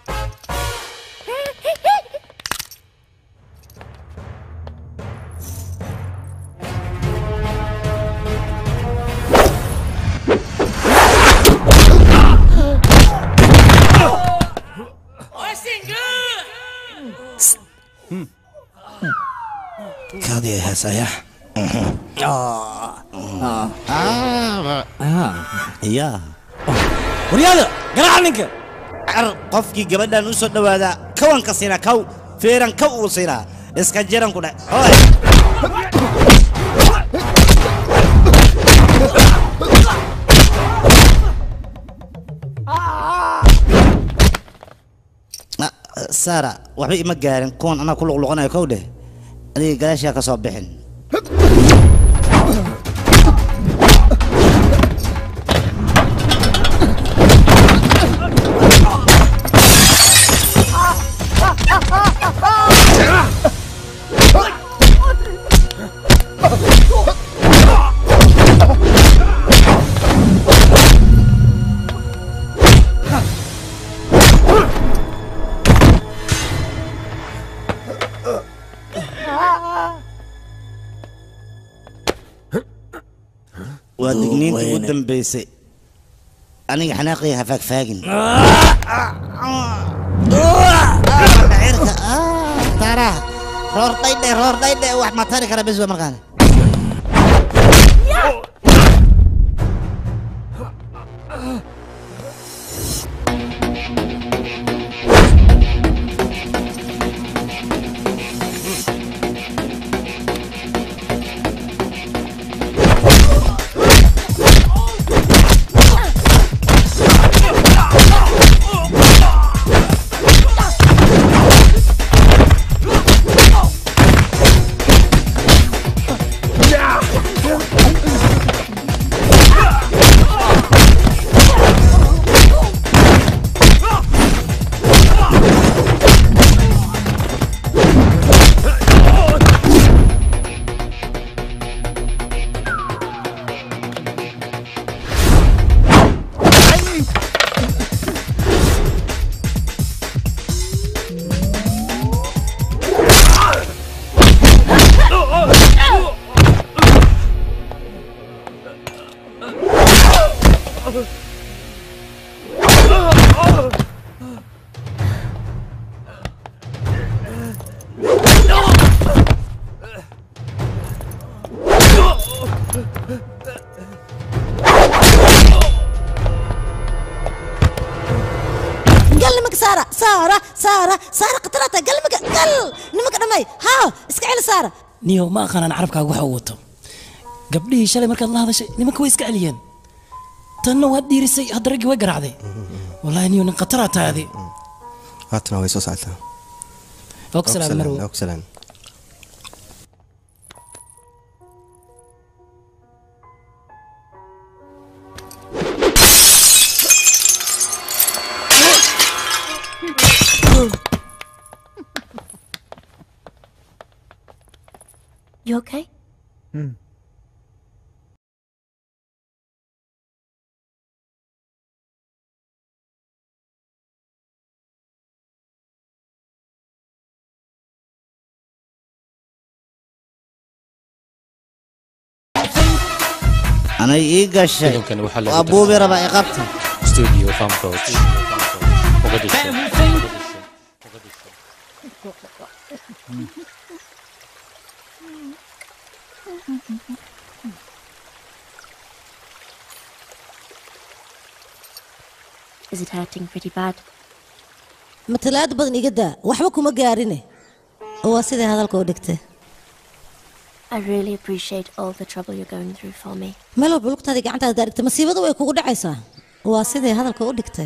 كادي يا سيا اه اه اه يا ورياضة قرع عنك qofkii gabadhan u soo dhawaada kawanka sina kaw feeran kaw u sina iska jiran ku dhac hoy Sara waxba ima gaarin koon ana ku luqluqanayo kaw dheh adiga galaashiya ka soo bixin waa digniinta ugu dambaysay aniga xanaaqay ha faagfaagin tara roor dhaydhe roor dhaydhe wax ma tari kara bis waa markaan niyo ma aqaanaan carabkaaga waxa uu wato gabdhihii shalay markaad la hadashay nimanka way iska celiyeen tanna waad dhiirisay hadda raggii way garaacday wallaahi niyo nin khataraa taadi haatana way soo socotaa oksalaam marwo oksalaam You okay? Hmm. أنا إيجاش أبو بربع إقامته استوديو فامبوت Is it hurting pretty bad? matalaad badan iga daa waxba kuma gaarine waa sidii hadalka u dhigtay I really appreciate all the trouble you're going through for me. meel walba lugtaada gacantaada daarigtay masiibada way kugu dhacaysaa waa sidii hadalka u dhigtay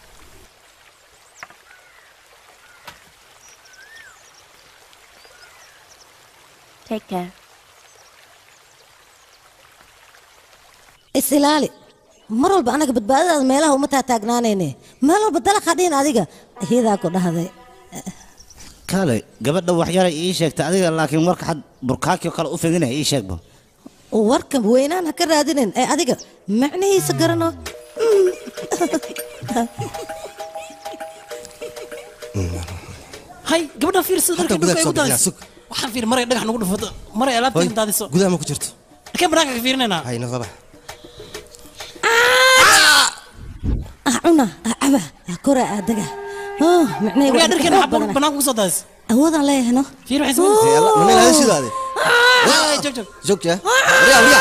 Take care. is ilaali mar walba anaga badbaadadaada meelaha uma taataagnaanayne meel walba dalaqa dhiin adiga hidaa ku dhahday kale gabadha wax yar ii sheegtay adiga laakiin warka xad burkaaki kale u fidinay ii sheegba warkan weynaan ha ka raadinin ee adiga macnihiisa garano hay gabadha fiirso darka dhulka igu daadis waxaan fiir maray dhagax nagu dhufato maray alaabta daadiso gudaha ma ku jirto kan banaanka ka fiirinayna hay na qaba cuna aba kora adaga oh macnaheedu waa dharkan xabban banaanka ku soo daadis awoodan leeyahno fiir waxay soo yalla ma meel hadiidaade jog jog jog ja riya riya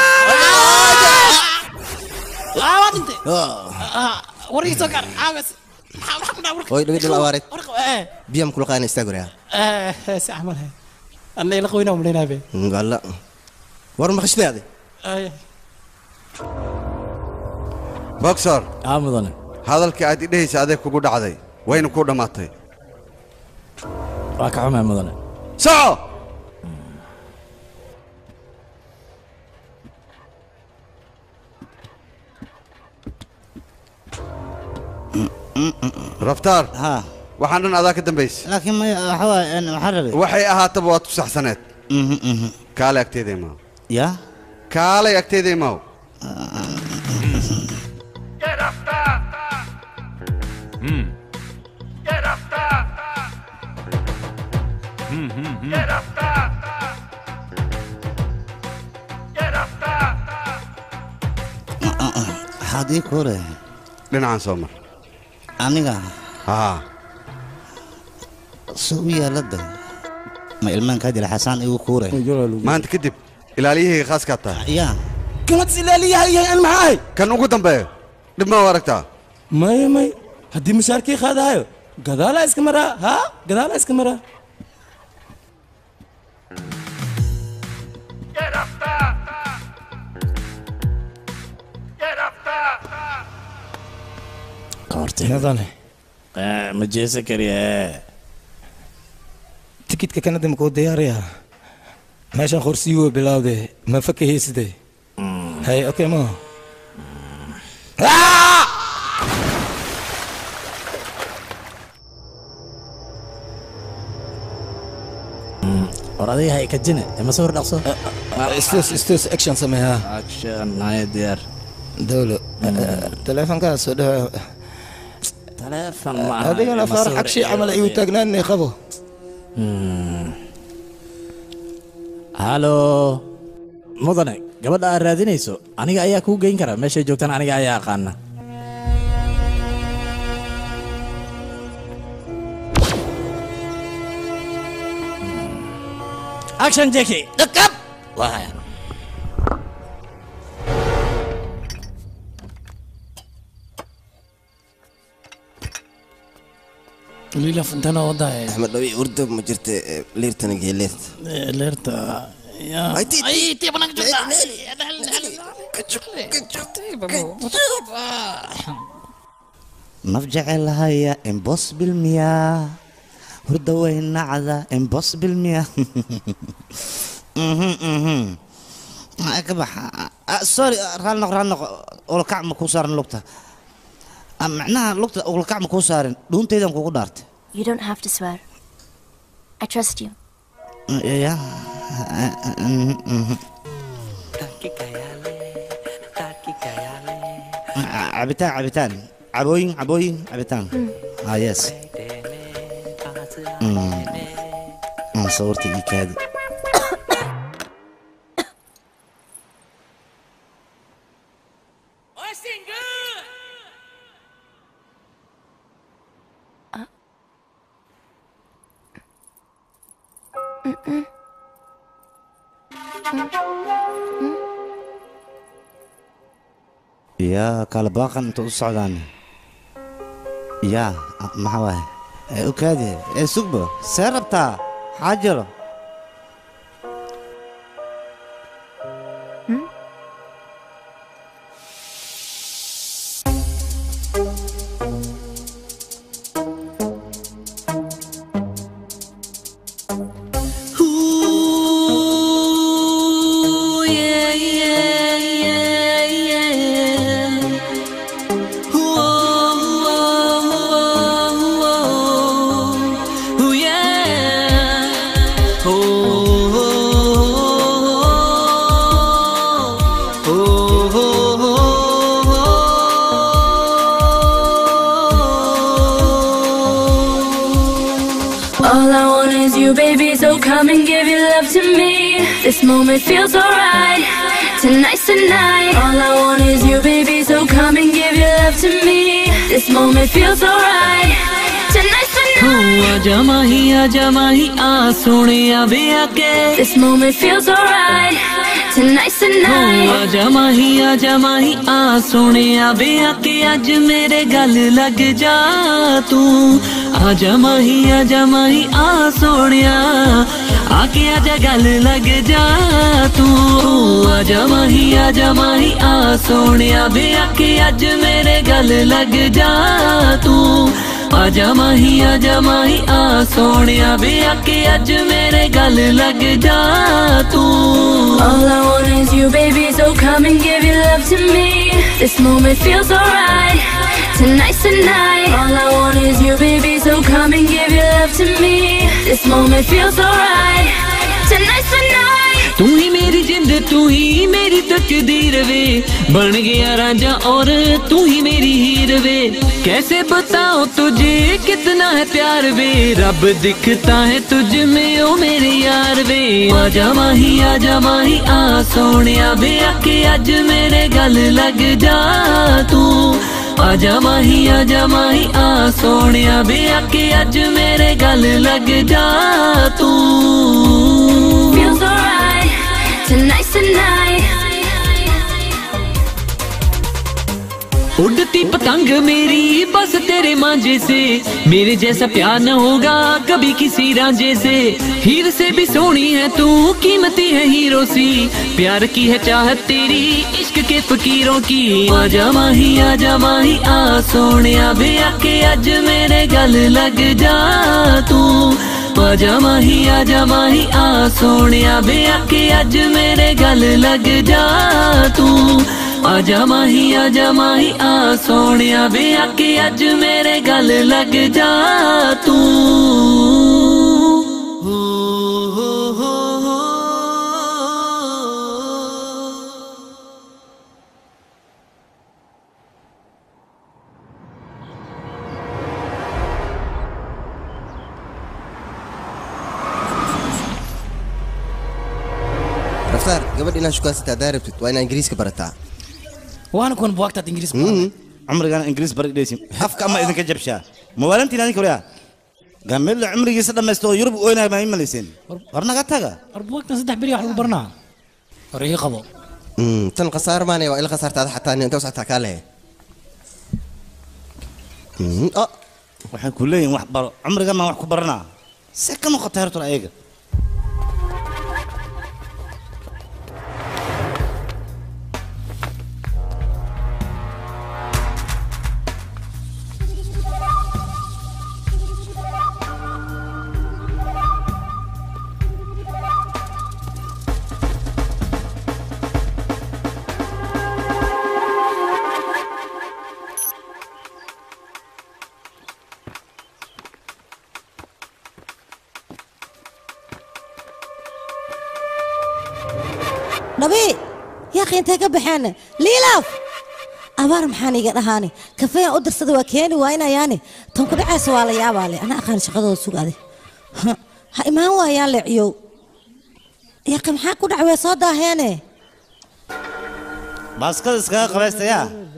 ah waa dhintay ah wariga soo gaar aagas oy dhawi dhil awaarid biyam kula qaana istaaguraya eh si amal hay anna ila qoyna umleena be walla war ma khashnaade ay boxer aa mudane hadalkii aad idhaysa adeeg kugu dhacday wayna ku dhamaatay waa ka xumaa mudane soco raftaar ها waxaan dhan adaa ka dambaysa laakiin ma waxa aan xarabe waxay ahaataba waad ku saxsaneed kaale agteeda imaw ya kaalay agteeda imaw maxaad ii kuure dhinacaan soo mar aniga haa soo u yaalada ma ilmaankaa jira xasaan igu kuure maanta kadib ilaaliyahayga khaaskaa tahay yaa kanad ilaaliyaha yahay aan maxaa ahay kan ugu dambeeyo dhib ma aragtaa maya may haddii mushaarkii qaadahayo gadaalaa iska maraa haa gadaalaa iska maraa Nadane. Eh, ma jeesa kariye. Tikidka Kanada ma kuu diyaariyaa meeshan qorsiyuu bilowde ma fakahaysidee hay okay ma war adiga hay ka jine ma soo dhaqso istus istus action sameeya action hay diyaar dawlo telefonka soo dhaw telefoon ma adiga la farxak shay amal ay u taagnaanay qabo halo mudane gabadha aad raadinayso aniga ayaa kuu geyn kara meeshay joogtaan aniga ayaa aqaana action Jackie dakab wah ليلى فنتانا وضعي احمد لو يرد ما جرت ليرتنا جيلت ليرتا يا اي تي اي تي بنك نفجع لها يا امبوسبل مياه هرد وين نعذا امبوسبل مياه اها اها اكبح سوري رال نق رال نق ولا كعب مكوسار لقطه معناها لقطه ولا كعب مكوسار دون تيدان كوكو دارت You don't have to swear. I trust you. Yeah. عبتان عبتان عبوين عبوين عبتان اه يس امم صورتي ليك هذه يا كالباقا انت الصعداني يا محواه اوكادي اي سوبر سربتا حاجره This moment feels alright. Tonight's the night. All I want is you, baby. So come and give your love to me. This moment feels alright. Tonight's the night. आजा माही आजा माही आ सोने आवे आके. This moment feels alright. Tonight's the night. आजा माही आजा माही आ सोने आवे आके आज मेरे गल लग जा तू. आजा माही आजा माही आ सोनिया आके आजा गल लग जा तू. आजा माही आजा माही आ सोनिया वे आके आज मेरे गल लग जा तू. आजा माही आजा माही आ सोनिया वे आके आज मेरे गल लग जा तू. All I want is you, baby, so come and give your love to me. This moment feels alright. Tonight's the night. All I want is you, baby, so come and give your love to me. This moment feels alright. Tonight's the night. तू ही मेरी जिंद तू ही मेरी तकदीर वे बन गया राजा और तू ही मेरी हीर वे कैसे बताओ तुझे कितना है प्यार वे रब दिखता है तुझ में ओ मेरे यार वे आजा माही आजा माही आ सोनिया वे आके अज मेरे गल लग जा तू आजा माही आजा माही आ सोनिया वे आके अज मेरे गल लग जा तू Feels alright, tonight's the night. उड़ती पतंग मेरी बस तेरे मांझे से मेरे जैसा प्यार न होगा कभी किसी रांझे से हीर से भी सोनी है तू कीमती है हीरो सी प्यार की है चाहत तेरी इश्क के फकीरों की आजा माही आजा माही आ सोनिया वे आके अज मेरे गल लग जा तू आजा माही आजा माही आ सोनिया वे आके अज मेरे गल लग जा तू आजा माही आजा माही आ सोनिया वे आके अज मेरे गल लग जा तू رفتار قبل إنها شو كاسة داربت وأنا إنجليزي كبرتها وانا كون بوقت انجليز عمري انا انجليز بري ديسم افك اما اذا كجبشا موالنتي نادي كوريا قامل عمري يسد ما استو يرب وين ما يملسين ورنا قتاغا بوقت صدح بري واحد برنا ريه قبو امم تن قصار ماني والا خسرت هذا حتى انت وسعتها كاله امم اه waxaan ku leeyahay wax baro cumriga ma wax ku barana si kama qataarto ayaga نبي يا أخي أنت كبحانة ليلاف أبار محاني قد هاني كفاية أقدر صدوا كياني وين يعني تون كده عايز ولا يا بالي أنا أخان شغله السوق هذه هاي ما هو يا لعيو يا أخي محاكو دعوة صودا هنا بس كذا سكا قبست يا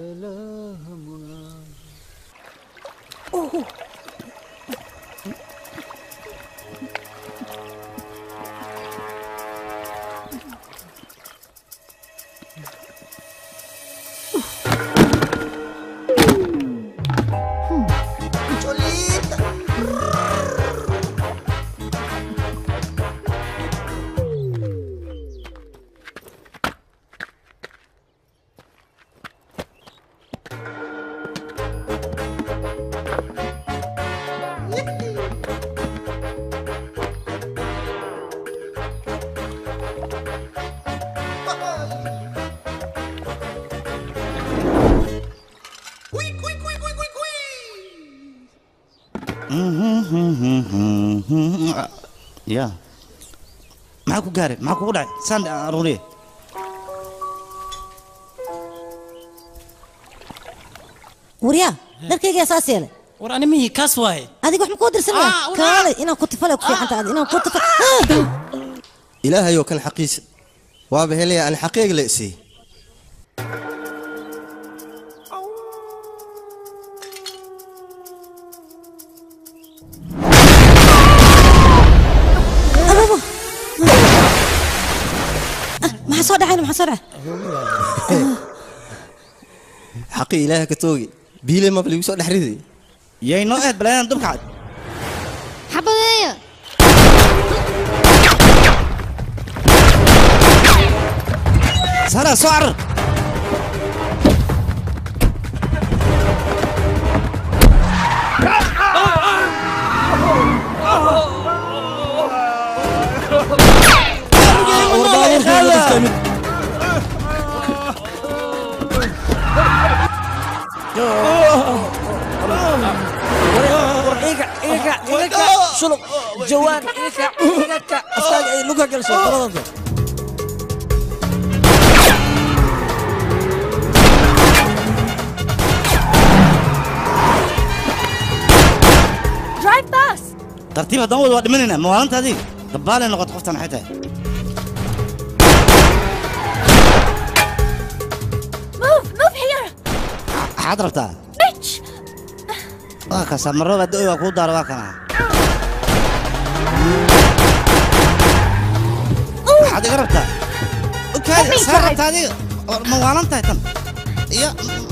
يا معكو قارب معكو قرع ساند روني وريا دركي أساسي له ور أنا مي كاسواي هذيك واحد مقدر سنة كالي إنا كنت فلك في حتى هذه إنا كنت فلك إلهي يو كان حقيس وابهلي أنا حقيق لئسي ما حصل عينه ما حصل حقي إلهي كتوقي بيلي ما بلي وصل حريدي يا نوعد بلا ندبك عاد حبايا سارة سعر شلون جوان إيكا إيكا أستاذ لوكا جلسة tartiib haddaan wada waa dhimanayna mawaalantaadii dabbaalay noqoto qoftan maxay tahay Move, move here. maxaad rabtaa Bitch. waa kaasaa marraba da-oy waa kuu daara waa kana maxaad iga rabtaa okaadi saa rabtaa adiga ma waalan tahay tan iyo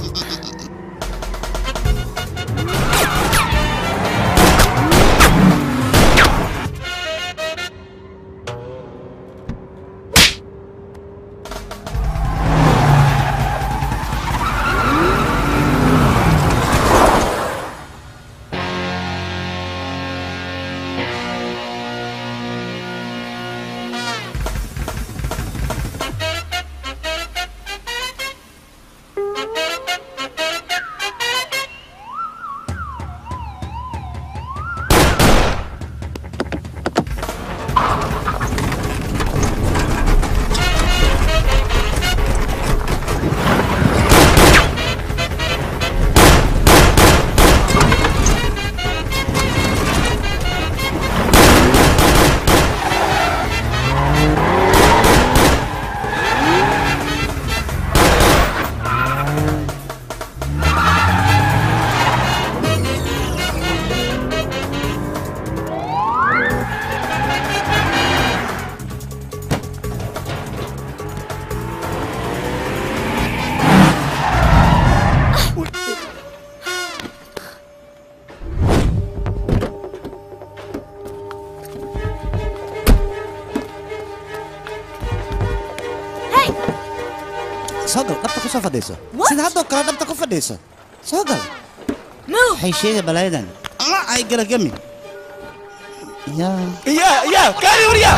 soogal dhabta ku soo fadhiiso sida haddoo kale dhabta ku fadhiiso soogal waxay sheegay balaayadan ama ay garagami yaa yaa yaa kaali warya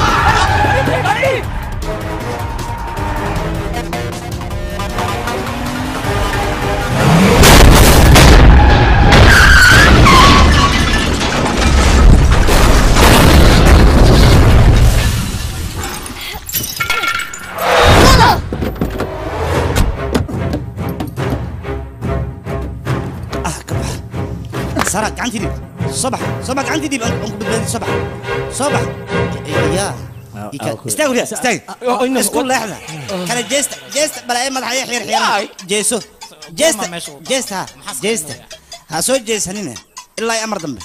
سارة قعنتي دي صباح صباح قعنتي دي أنكم بدبادي صباح صباح يا استاغ يا استاغ اسكول لحظة كان جيست جيست بلا أي مدح يحير حير جيسو جيست جيست ها جيست ها سوي جيست هنينا إلا أمر ذنبه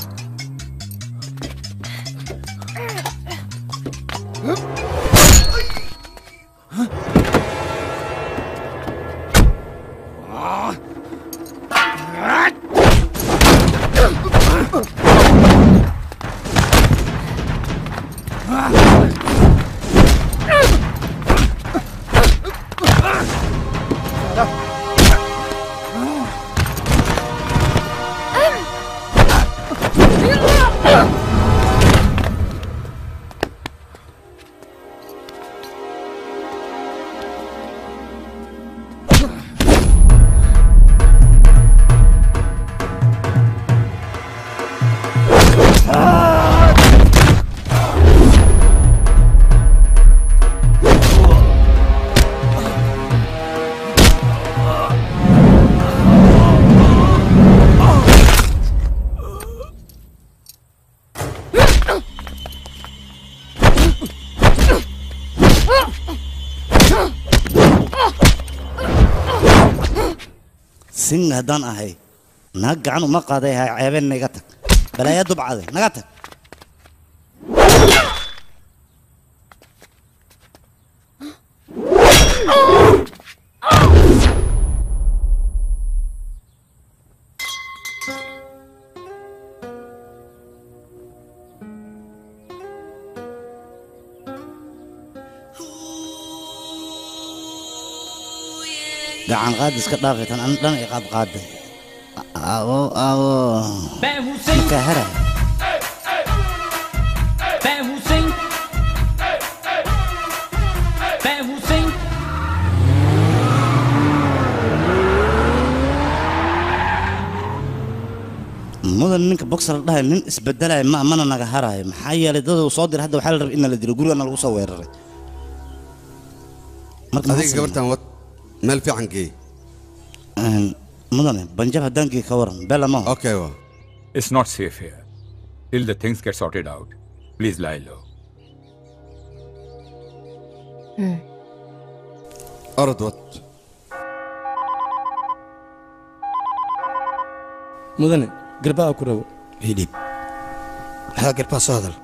سين هدان أهي ناق عنو ما قاضي هاي عيبين نيغتك بلا يدب عادي نغتك gacan qaadis ka dhaafaytan an dhan ay qaad qaaday awo awo Ben Hussein ka hara Ben Hussein Ben Hussein mudan ninka boxer dhahay nin isbedelay ma mana naga haraay maxaa yeelay dad uu soo dir hadda waxa la rabay in la diro guriga lagu soo weeraray marka adiga gabartan wad meel fiican geey mudane banjab haddaan geey ka waran bela ma okay wa It's not safe here. till the things get sorted out. Please lie low. أرد وط mudane garbaha ku rabo hidib maxaa garbaa soo hadal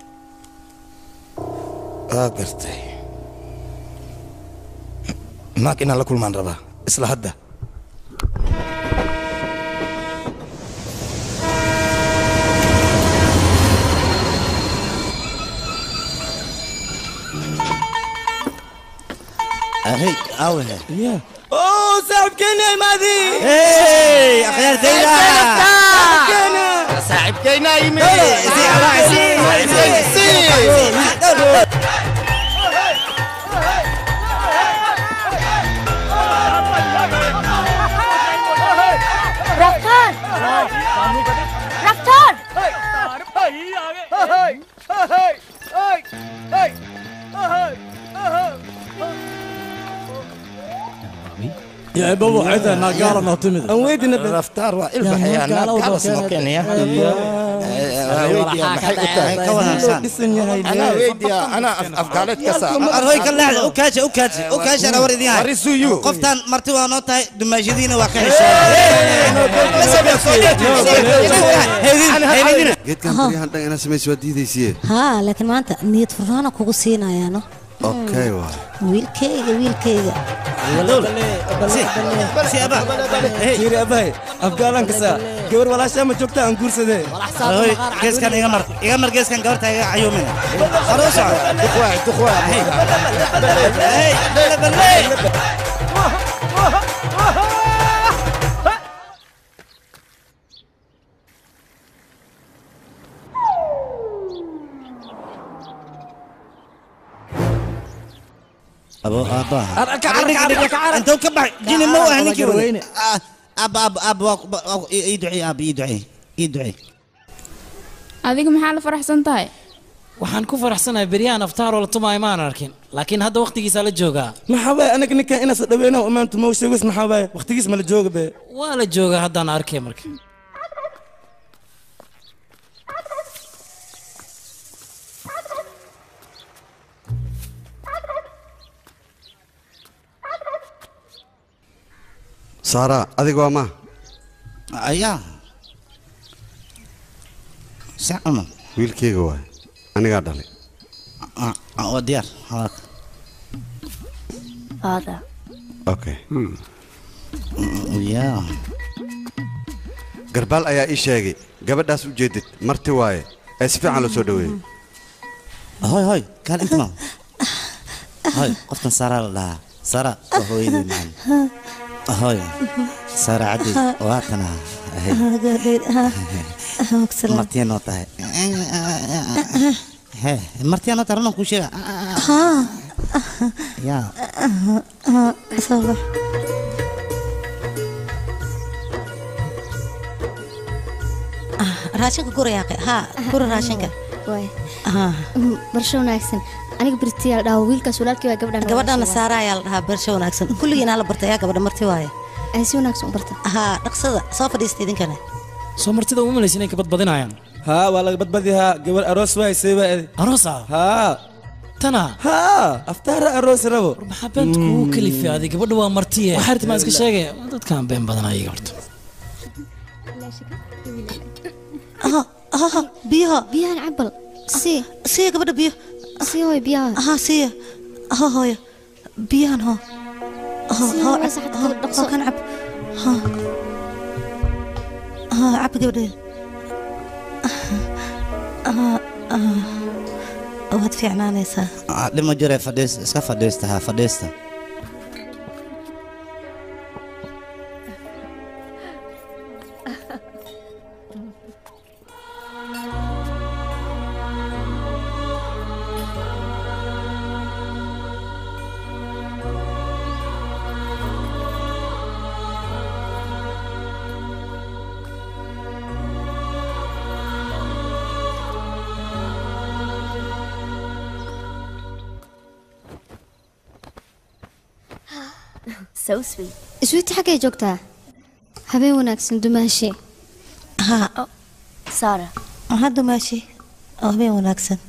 waa gartay naag inaan la kulmaan rabaa isla hadda ahey aawahe yeah اوه صاحب كينا ماذي ايه اخير زينا صاحب كينا يمي سي الله سي رفتار رفتار يا بابا حيث نقالة نعتمد أويدنا رفتار وإلبا حيانا نقالة سمكين يا أنا ويدي أنا أفقالت كسا أرهيك الله أوكاش أوكاش أوكاش أنا وريدي هاي وريسويو قفتان مرتوى نوتاي دماجدين وكحش قلت كان تري هندق أنا سمعت سودي ذي ها لكن ما أنت نيت فرانا كوسينا يا نو أوكي واي ويل كيجا ويل كيجا سي سي أبا كيري أباي أفقالان كسا قبر ولا شيء ما جبتها أنكور سده هاي جيس كان يغمر يغمر جيس كان قبرتها عيومنا خلاص دخوا دخوا هاي بلي أبو أبا أنت وكبح جيني مو هنيك وين أب أب أب يدعي أب يدعي يدعي adiga maxaa la faraxsan tahay waxaan ku faraxsanahay beriyaan aftaar oo la tumaay maan arkin laakiin hadda waqtigiisa la joogaa maxaa anaga ninka ina sadhaweena oo maanta ma sheegis maxaa waqtigiis ma la jooga be waa la joogaa haddaan arkay marka سارة أذيك وما أيا سامع ويل كي جوا أنا قاعد عليه آه آه ديار هذا هذا أوكي يا قربال أيا إيش شيء قبل داس وجدت مرتي واي أسفع على سودوي هاي هاي كان أنت ما هاي قفنا سارة لا سارة وهو يدي معي هاي سارة عدي واتنا مرتين نوتها هي مرتين نوتها رنا كل شيء ها يا صبر raashinka guri yaaqe ha guri raashinka way ha barsho wanaagsan aniga birtiyaal dhaw wiilkaas walaalkii waa gabadhan gabadhana saara ayaa la dhahaa barsho wanaagsan kulligiina la bartay yaa gabadha marti waaye ay si wanaagsan u barta ha dhaqsada soo fadhiista idinkana soo martida uma malaysin inay ka badbadinayaan ha waa laga badbadiyaa gabar aroos waay seeba aroosa ha tana ha aftaara aroos rabo maxaa beenta kugu kalifay adiga gabadha waa martiye waxaa rabtaa iska sheegay dadkaan been badanaya horta ها ها بيها بيها العبل سي سي قبل بيه سي هوي بيها ها سي ها هوي بيها ها ها ها ها كان عب ها ها عب قبل ها ها وهاد في عنانيسا لما جرى فديس اسكا فديستها فديستا So sweet. sweet xagee joogtaa habeen wanaagsan dumaashi ها سارة hadda maashi habeen wanaagsan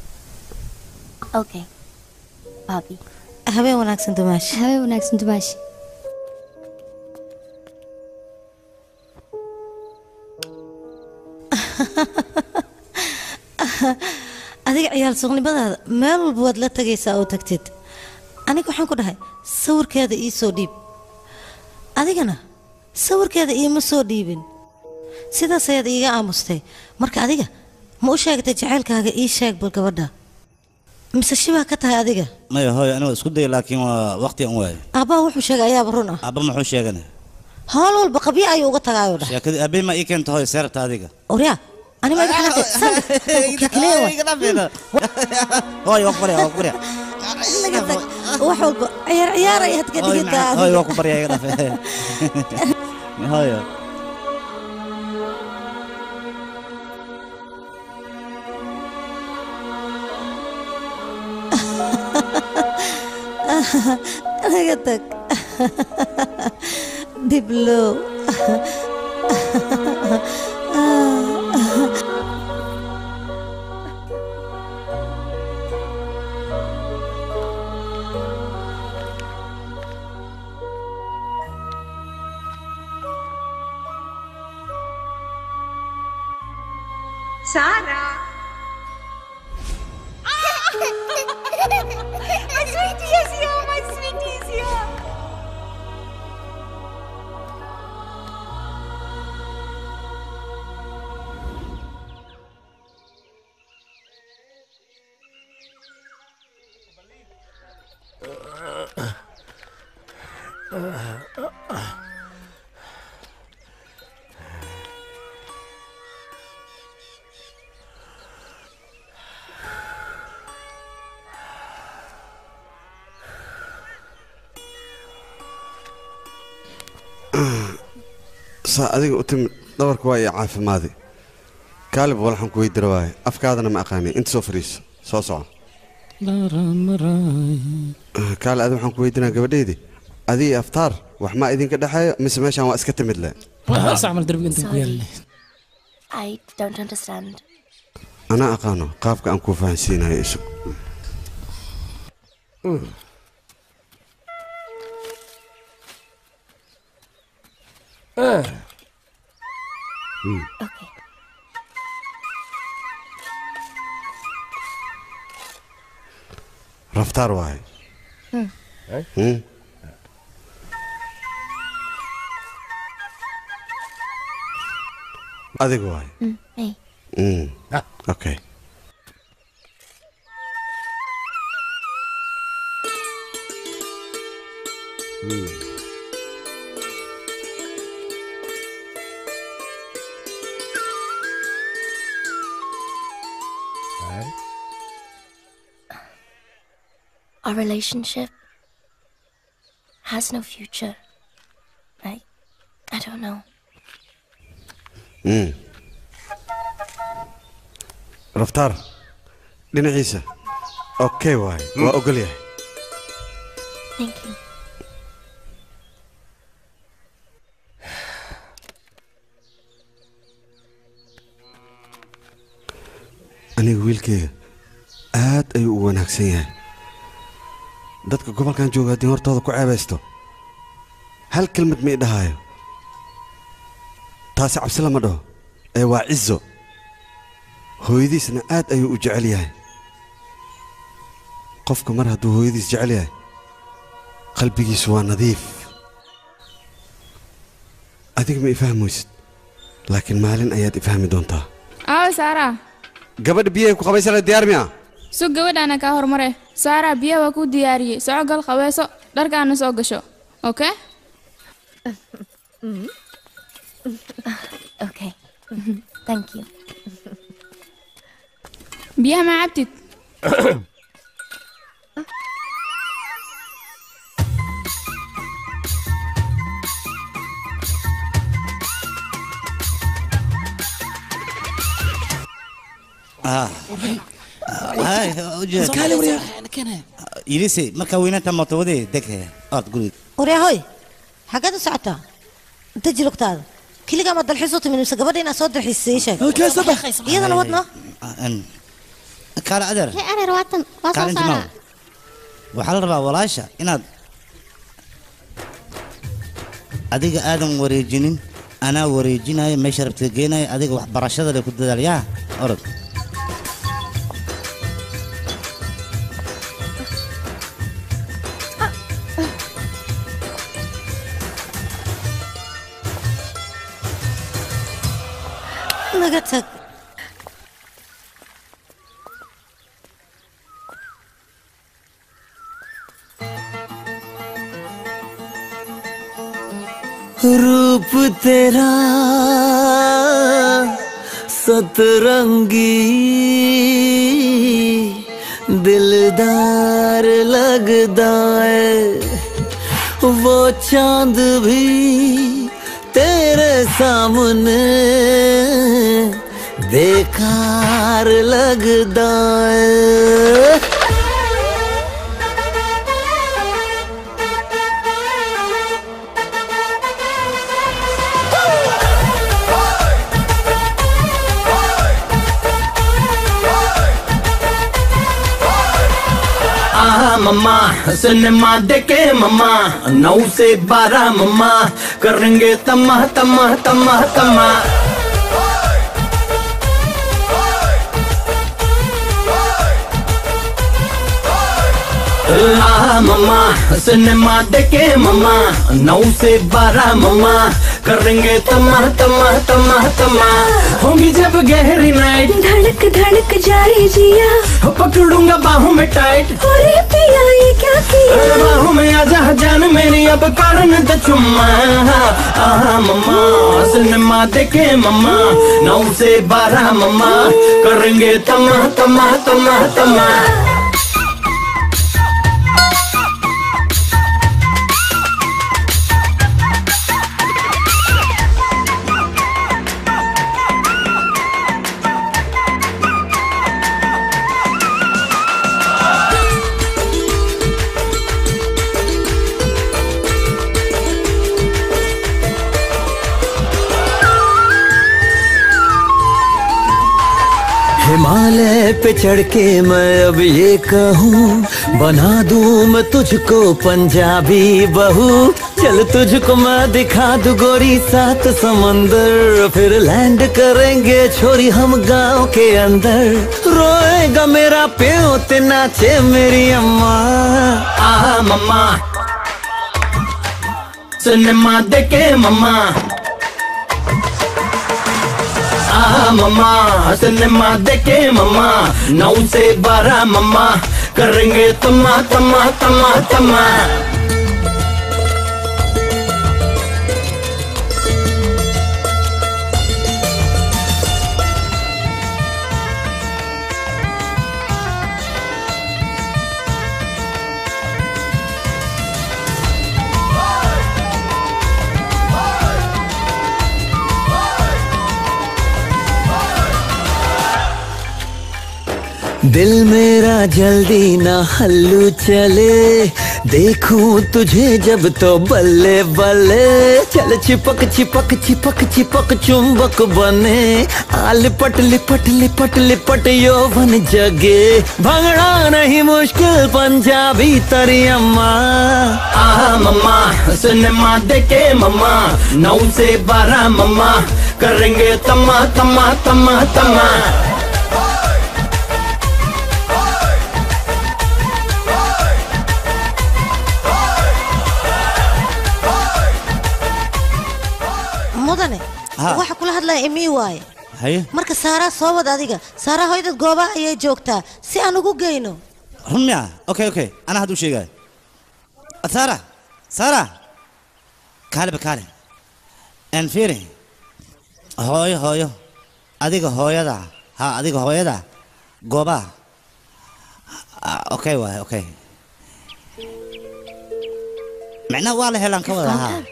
Okay. Bobby. habeen wanaagsan dumaashi habeen wanaagsan dumaashi adiga ciyaal suuqnimadaada meel walba waad la tagaysaa oo tagtid aniga waxaan ku dhahay sawirkeeda ii soo dhiib adigana sawirkeeda iima soo dhiibin sidaas ayaad iiga aamustay marka adiga ma u sheegtay jacaylkaaga ii sheeg bal gabadha mise shibaa ka tahay adiga maya hooyo aniga isku day laakiin waa waqti aan waayo aabbaa wuxuu sheegay ayaaba run ah aabba muxuu sheegana howl walba qabyo ayuu uga tagaayoo dhahay sheekadii aabbe ma ii keento hooyo seerta adiga oryaa ani ma xanaaqay san hooyo waa ku baryaa waa ku baryaa wax walba ciyaar ciyaar ayaad ka dhigataa hooyo waa ku baryaa iga dhafe hooyo naga tag diblow Sarah. My sweetie is here. My sweetie is here. saa adiga u timid dhabarka waa iyo caafimaadi kaalib walxan ku weydira waaye afkaadana ma aqaanay inta soo fariiso soo soco kaali adi waxaan ku weydinaa gabadheydii adii aftaar wax maa idinka dhexeeyo mise meeshaan waa iska timid le I don't understand. anaa aqaano qaabka aan kuu fahansiinayo isug Uh. Mm. Okay. raftaar waaye Hmm. Hmm. adiga waaye Mm. Hey. Mm. okay Hmm. Our relationship has no future. I, I don't know. Mm. raftaar dhinaciisa okay waaye waa ogol yahay Thank you. aniga wiilkayga aad ayuu u wanaagsan yahay dadka gobolkan jooga haddii hortooda ku ceebaysto hal kelmad ma i dhahaayo taasi cabsi lama dhaho ee waa cizo hooyadiisna aad ayuu u jecel yahay qofka mar hadduu hooyadiis jecel yahay qalbigiisu waa nadiif adiga ma i fahmaysid laakiin maalin ayaad i fahmi doontaa aaw saara gabadha biyahay ku qabaysa la diyaar miya sug gabadhaana kaa hormare saara biyaha waa kuu diyaariyey soco gal qabeeso dharkaana soo gasho okay Okay. Thank you. biyaha ma cabtid ah hay ujeed Soomaali wariya yirisi marka weynanta mootowade deg aad guri waryahoy xaggeed u socotaa inta jilugtaada كلي ما دلحيسوت من مسقبرين أصود الحسيشة اوكي صباح يلا نودنا ان كان عذر هي أنا رواتن كان انت وصل مو وحال ربا ولاشا inaad adiga aadan wareejinin ana wareejinayo meesha rabta geenayo adiga wax barashada leh ku dadaalyaa orod نقتك रूप तेरा सतरंगी दिलदार लगदा है वो चांद भी तेरे सामने बेकार लगदा है मम्मा सिनेमा देखे मम्मा नौ से बारह मम्मा करेंगे तमा तमा तमा तमा मम्मा सिनेमा देखे मम्मा नौ से बारह मम्मा करेंगे तमा तमा तमा तमा होंगी जब गहरी नाइट धड़क धड़क जाए जिया पकड़ूंगा बाहों में टाइट अरे पिया ये क्या किया बाहों में आजा जान मेरी अब कारण तो चुम्मा आहा मम्मा सिनेमा देखे मम्मा नौ से बारह मम्मा करेंगे तमा तमा तमा तमा हिमालय पे चढ़ के मैं अब ये कहूँ बना दूँ मैं तुझको पंजाबी बहू चल तुझको मैं दिखा दूँ गोरी सात समंदर फिर लैंड करेंगे छोरी हम गांव के अंदर रोएगा मेरा प्यो ते नाचे मेरी अम्मा आहा मम्मा सिनेमा देखे मम्मा आहा मम्मा सिनेमा देखे मम्मा नौ से बारह मम्मा करेंगे तमा तमा तमा तमा दिल मेरा जल्दी ना हल्लू चले देखूं तुझे जब तो बल्ले बल्ले चल चिपक चिपक चिपक चिपक चुंबक बने आ लिपट लिपट लिपट लिपट यौवन जगे भंगड़ा नहीं मुश्किल पंजाबी तरी अम्मा आहा मम्मा सिनेमा देखे मम्मा नौ से बारह मम्मा करेंगे तमा तमा तमा तमा mudane waxa kula hadlaa imi waaye haye marka saara soo wad adiga saara hooyada gooba ayay joogtaa si aan ugu geyno rumya okay okay ana hadu sheegay saara saara kale bakale en fiiri hooyo hooyo adiga hooyada ha adiga hooyada gooba okay waay okay macna waa la helan ka wada ha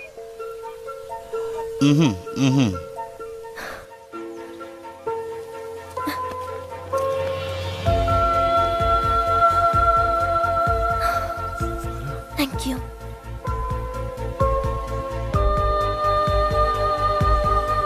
Mhm, mhm. Thank you.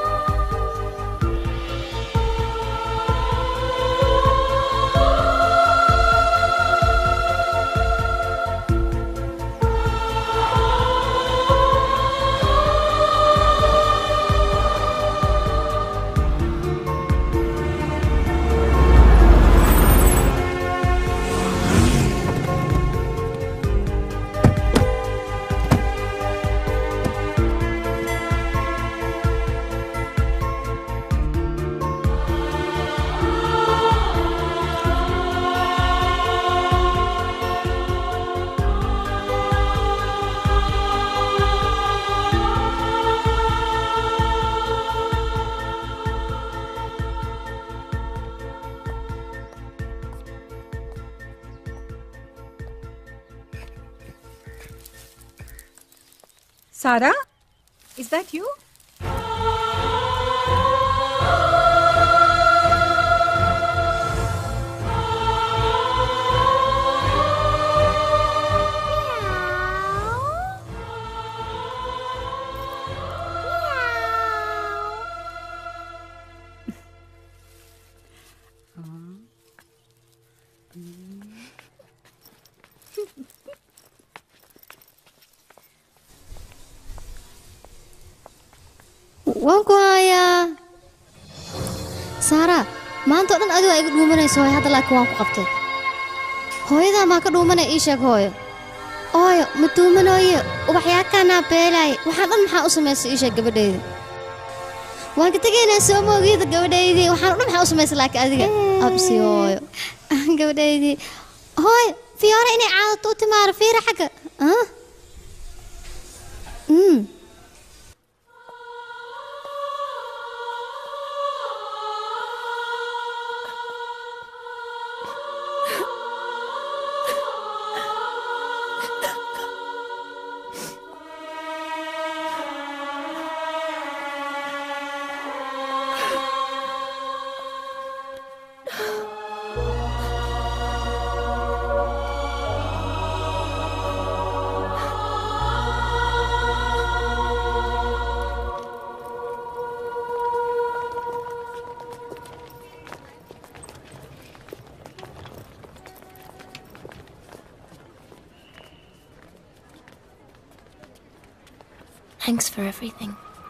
Sarah, is that you? waan ku hayaa Sara maanta oo dhan adigu ay igu dhuumanayso hooyo hadda laakiin waan ku qabtay hooyada ma ka dhuumanay ii sheeg hooyo ooyo ma dhuumanayo ubaxyaa kana beelay waxaan dhan maxaa u samaysay ii sheeg gabadhayda waan ka tagaynaa soo moogida gabadhaydii waxaan dhan maxaa u samaysay laakiin adiga absi hooyo gabadhaydii hooyo fiyoore inay caadato u timaaro fiira xagga ah mm Thanks for everything.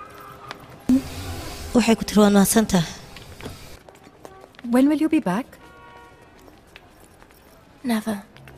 waxay ku tiri waan mahadsantahay. When will you be back? Never.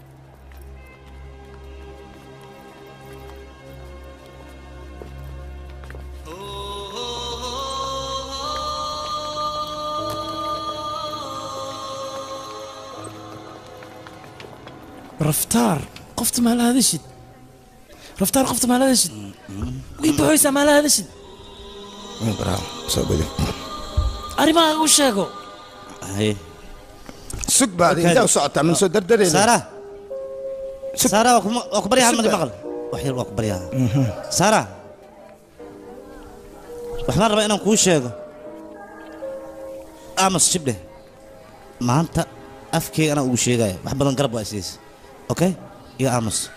رفتار قفت مع هذا الشيء رفتار قفت مع هذا الشيء وين بحويس مع هذا الشيء برافو سوي لي أريما وش أقول هاي سك بعد انت وصعت من سو دردري سارة سارة وكبريها المدي مغل وحير وكبريها سارة وحنا ربنا أنا كوش أقول أمس شبله ما أنت أفكي أنا وش جاي بحب نقرب وأسيس أوكي يا أمس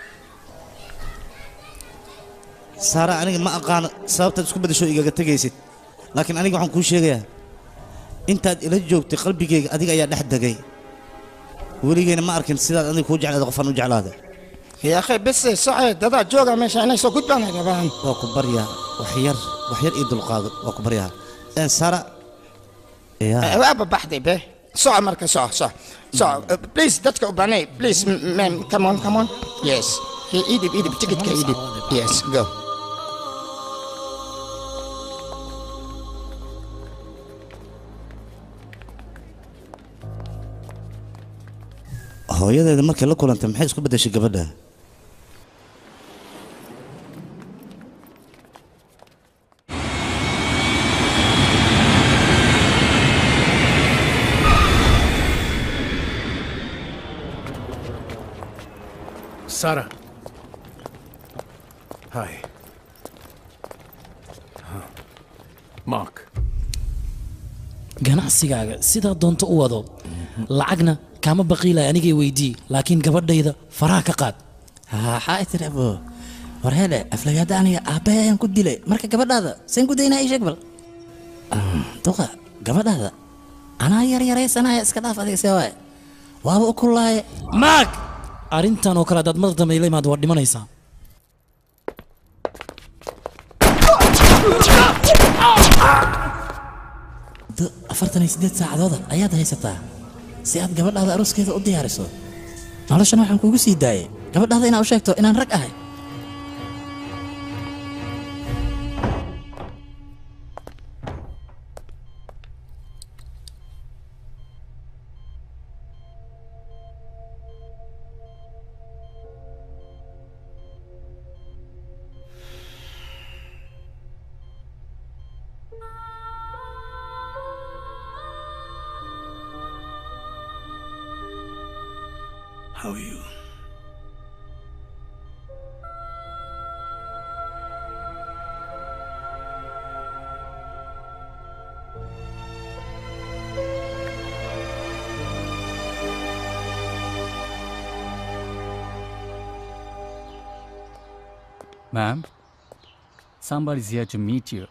سارة أنا ما أقان سببت تسكب بدي شو إيجا تجيسيت لكن أنا جوعان كل شيء جاي أنت إلى جوك تقلبي جاي أديك أياد لحد جاي ولي جينا ما أركن سيدا أنا كوج على غفان وجع هذا يا أخي بس صعد هذا جوجا مش أنا سو كنت أنا كمان وكبريا وحير وحير إيد القاضي وكبريا إن سارة يا أبا بحدي به صع مركز صع صع صع بليز دتك أباني بليز مام كمان كمان يس إيدي إيدي بتجد كإيدي يس جو hooyadeeda markay la kulantay maxay isku bedeshay gabadha Sarah. Hi. Mark. ganacsigaaga sidaa doonto u wado lacagna kama baqiilay anigay weydii laakiin gabadhayda faraha ka qaad haa tirabo warheede aflagaada aniga aabbaayaan ku dilay marka gabadhaada seen ku daynaa ii sheeg bal duqa gabadhaada anaa yar yaraysanaya iska dhaaf adiga see waaye waaba u kulaaye maag arrintan oo kale haddaad madar dambe ila imaado waad dhimanaysaa afartan iyo siddeed saacadooda ayaad haysataa si aad gabadhaada arooskeeda u diyaariso noloshana waxaan kuugu sii daayay gabadhaada inaad u sheegto inaan rag ahay How are you? Ma'am, somebody's here to meet you.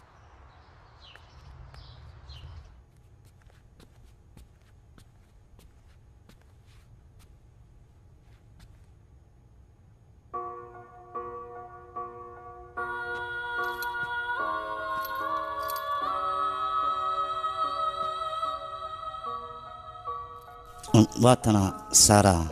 واتنا سارة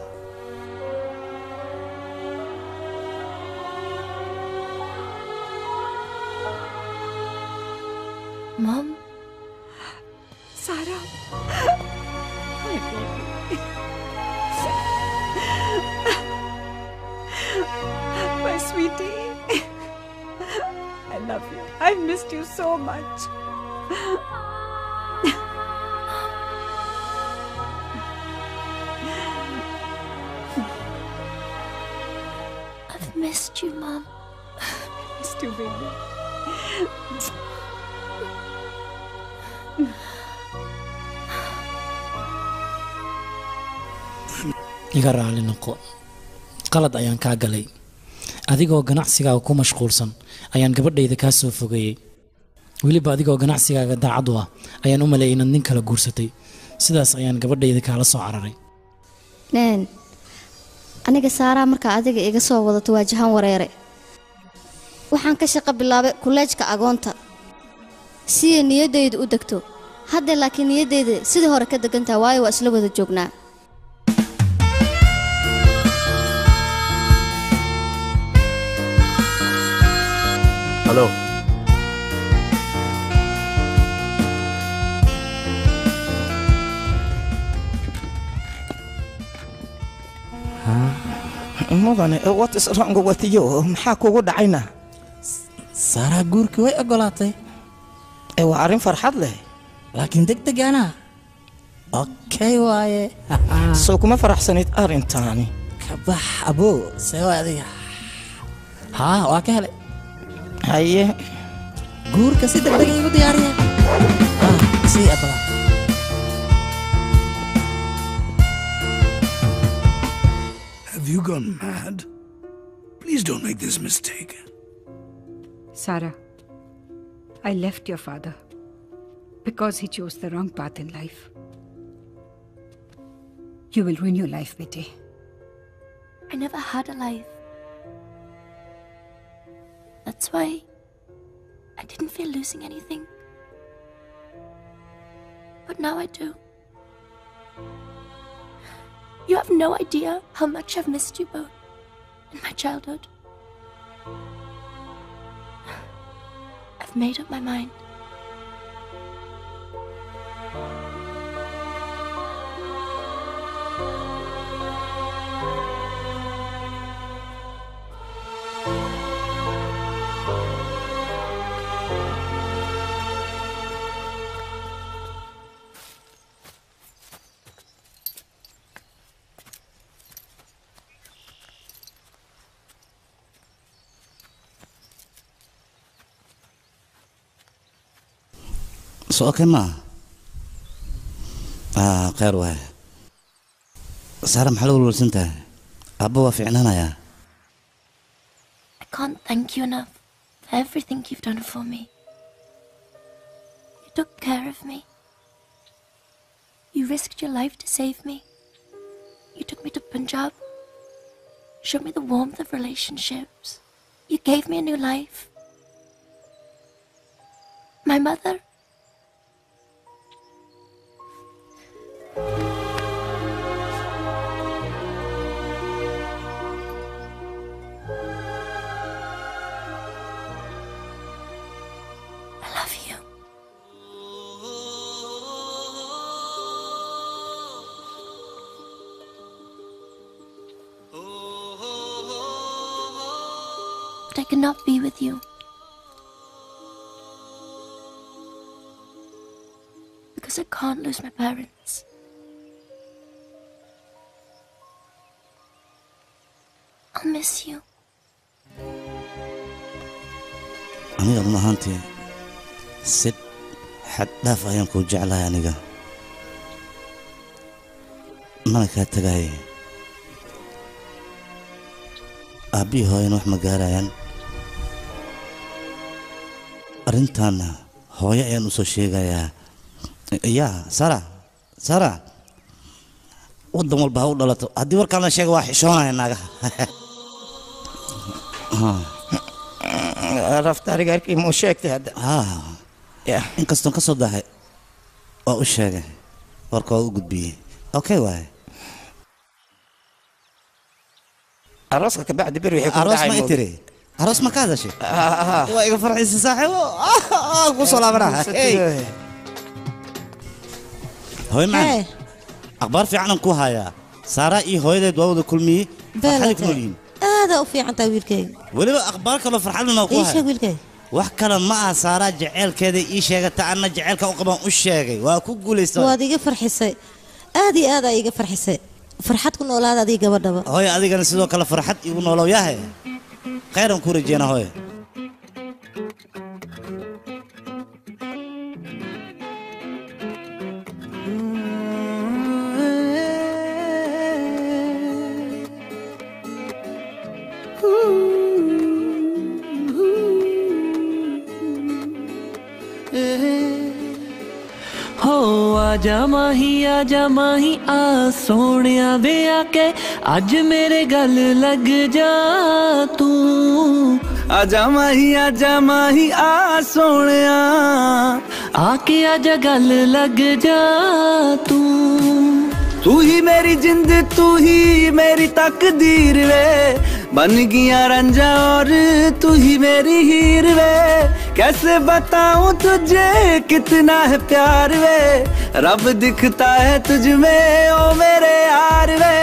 Mom? Sarah. My baby. My sweetie. I love you. I missed you so much. I've missed you, Mom. Missed you, baby. iga raali noqo qalad ayaan kaa galay adigoo ganacsigaaga ku mashquulsan ayaan gabadhayda kaa soo fogeeyey weliba adigoo ganacsigaaga daacad u ah ayaan u maleeyay inaad nin kala guursatay sidaas ayaan gabadhayda kaala soo cararay neen aniga saaraa markaa adiga iga soo wadato waajahan wareere waxaan ka shaqo bilaabay kuleejka agoonta si ay niyaddaydu u degto hadda laakiin niyaddayda sidii hore ka degantaa waayo waa isla wada joognaa Hello. mudane what is wrong with you maxaa kugu dhacayna saaraa guurkii way ogolaatay ee waa arrin farxad leh laakiin degdeg ana okay waaye soo kuma faraxsanid arrintaani ka bax aboo see waa adiga haa waa ka helay haye guurka si degdeg igu diyaariye si abala Have you gone mad? Please don't make this mistake. Sarah, I left your father because he chose the wrong path in life. You will ruin your life, Betty. I never had a life. That's why I didn't feel losing anything. But now I do. You have no idea how much I've missed you both in my childhood. I've made up my mind. سو اوكي ما اه خير واي سارة محل ولول سنتها ابو في عنانا يا I can't thank you enough for everything you've done for me. You took care of me. You risked your life to save me. You took me to Punjab. Showed me the warmth of relationships. You gave me a new life. My mother. I love you. But I cannot be with you. Because I can't lose my parents. I'll miss you. aniga run ahaantii sid xad dhaaf ayaan kuu jeclahay aniga mana kaa tagay aabbihii hooyan wax ma gaarayaan arrintan hooyo ayaan usoo sheegayaa ya sara sara waddan walba ha u dhalato haddii warkaan la sheega waa xishoonaya naagaha raftaariga arkii muu sheegtay hadda inkastoon ka soo dahay waa u sheegay warka waa u gudbiyey okay waaye arooska kabacdi beri wixii ku aroos dhacay ma i tiri aroos ma ka hadashay waa iga farxisa saaxiibo ku soo laabanaha hooy maan akhbaar fiicanan ku hayaa saara iyo hooyadeed waa wada kulmiyey farxaday ku nool yihiin aada u fiican tahay wiilkayga weliba akhbaar kaloo farxadana ku ii sheeg haya wiilkayga wax kale ma aha saara jaceylkeeda ii sheegata anna jaceylka u qabaan u sheegay waa ku guulaystay waad iga farxisay aad iyo aad aa iga farxisay farxad ku noolaada adiga gabadhaba hooy adigana sidoo kale farxad igu noolow yahay khayran ku rajeena hooy हो आजा माही आजा माही आ सोनिया वे आके आज मेरे गल लग जा तू आजा माही आजा माही आ सोनिया आके आजा गल लग जा तू तू ही मेरी जिंद तू ही मेरी तकदीर वे बन गया रंजा और तू ही मेरी हीर वे कैसे बताऊं तुझे कितना है प्यार वे रब दिखता है तुझ में ओ मेरे यार वे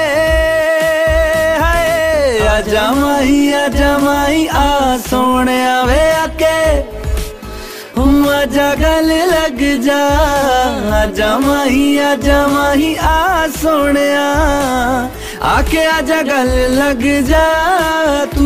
हाय आजा माही आजा माही आ सोने वे आके हम आजा गले लग जा आजा माही आजा माही आ सोने आके आजा गले लग जा तू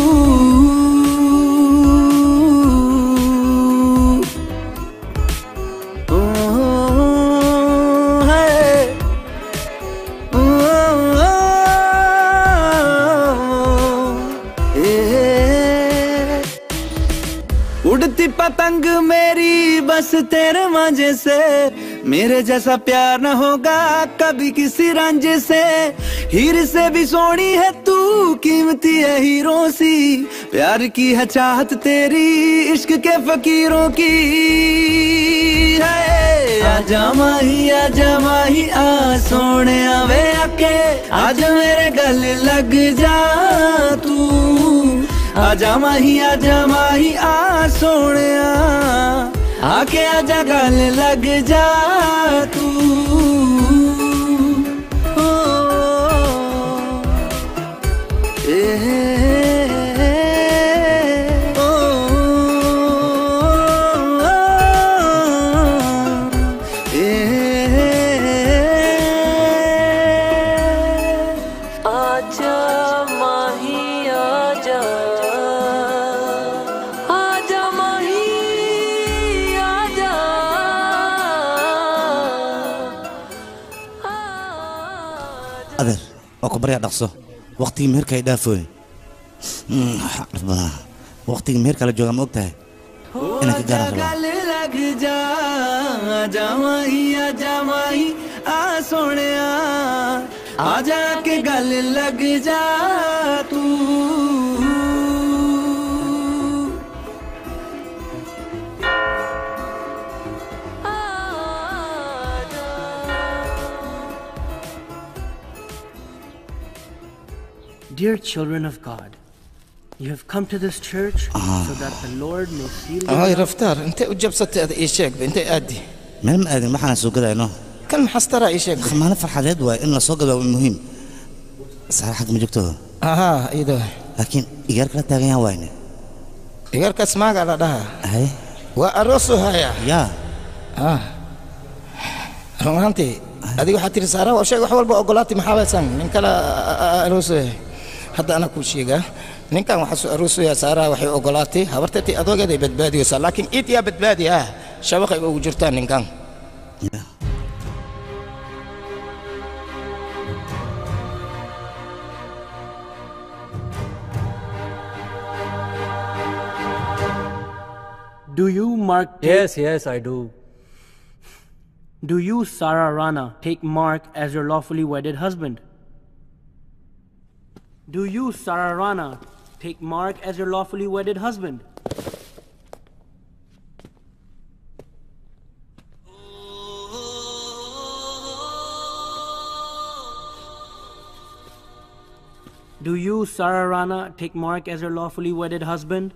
उड़ती पतंग मेरी बस तेरे मजे से मेरे जैसा प्यार न होगा कभी किसी रांझे से हीर से भी सोनी है तू कीमती है हीरों सी प्यार की है चाहत तेरी इश्क के फकीरों की है आजा माही आजा माही आ सोने आवे आके आज मेरे गले लग जा तू आजा माही आजा माही आ सोने आके आजा गले लग जा तू ओ, ए, ओ, ए, आजा माही आजा adeer waa ku baryaa dhaqso waqtigii meherka ay dhaafooy waqtigii meherka la joogaa ma og tahay inaan ka gaaran rabaa गले लग जा आजा माही आजा माही आ सोने आजा के गले लग जा तू Dear children of God, you have come to this church so that the Lord may seal you. هاي رفتار انت وجبست ايش شيك انت ادي meel ma aadin maxaan soo gadayno kan maxastara ايش شيك maalin farxadeed waa in la soo gado waa muhiim saar xaq ma joogto aha ido laakiin igaar kala taagan yahay wayne igaar ka smaaga la dhaha hay waa arooso haya ya ah rumaanti adiga waxa tiri saara waa shay wax walba ogolaatay maxaa baysan nin kala arooso hadda ana ku sheega ninkan waxa soo aroosaya saara waxay ogolaatay habartay adoogeeday badbaadiyaysa laakiin id ya badbaadiya shabaqay ugu jirtaan ninkan Do you, Mark? Yes, yes, I do. Do you, Sarah Rana, take Mark as your lawfully wedded husband? Do you, Sarah Rana, take Mark as your lawfully wedded husband? Do you, Sarah Rana, take Mark as your lawfully wedded husband?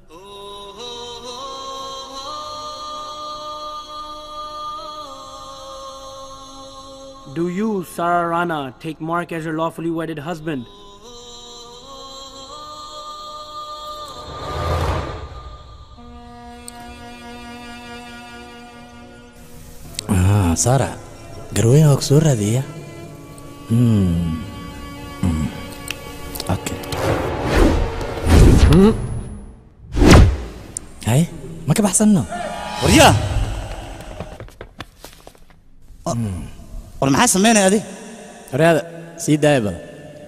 Do you, Sarah Rana, take Mark as your lawfully wedded husband? Ah, Sarah, garweyn waa ku soo raadiya. Hmm. Hmm. Okay. Hmm. Hay, ma ka baxsanno? Waryaa. War maxaa sameynay adi? Waryaada, sii daaya bal.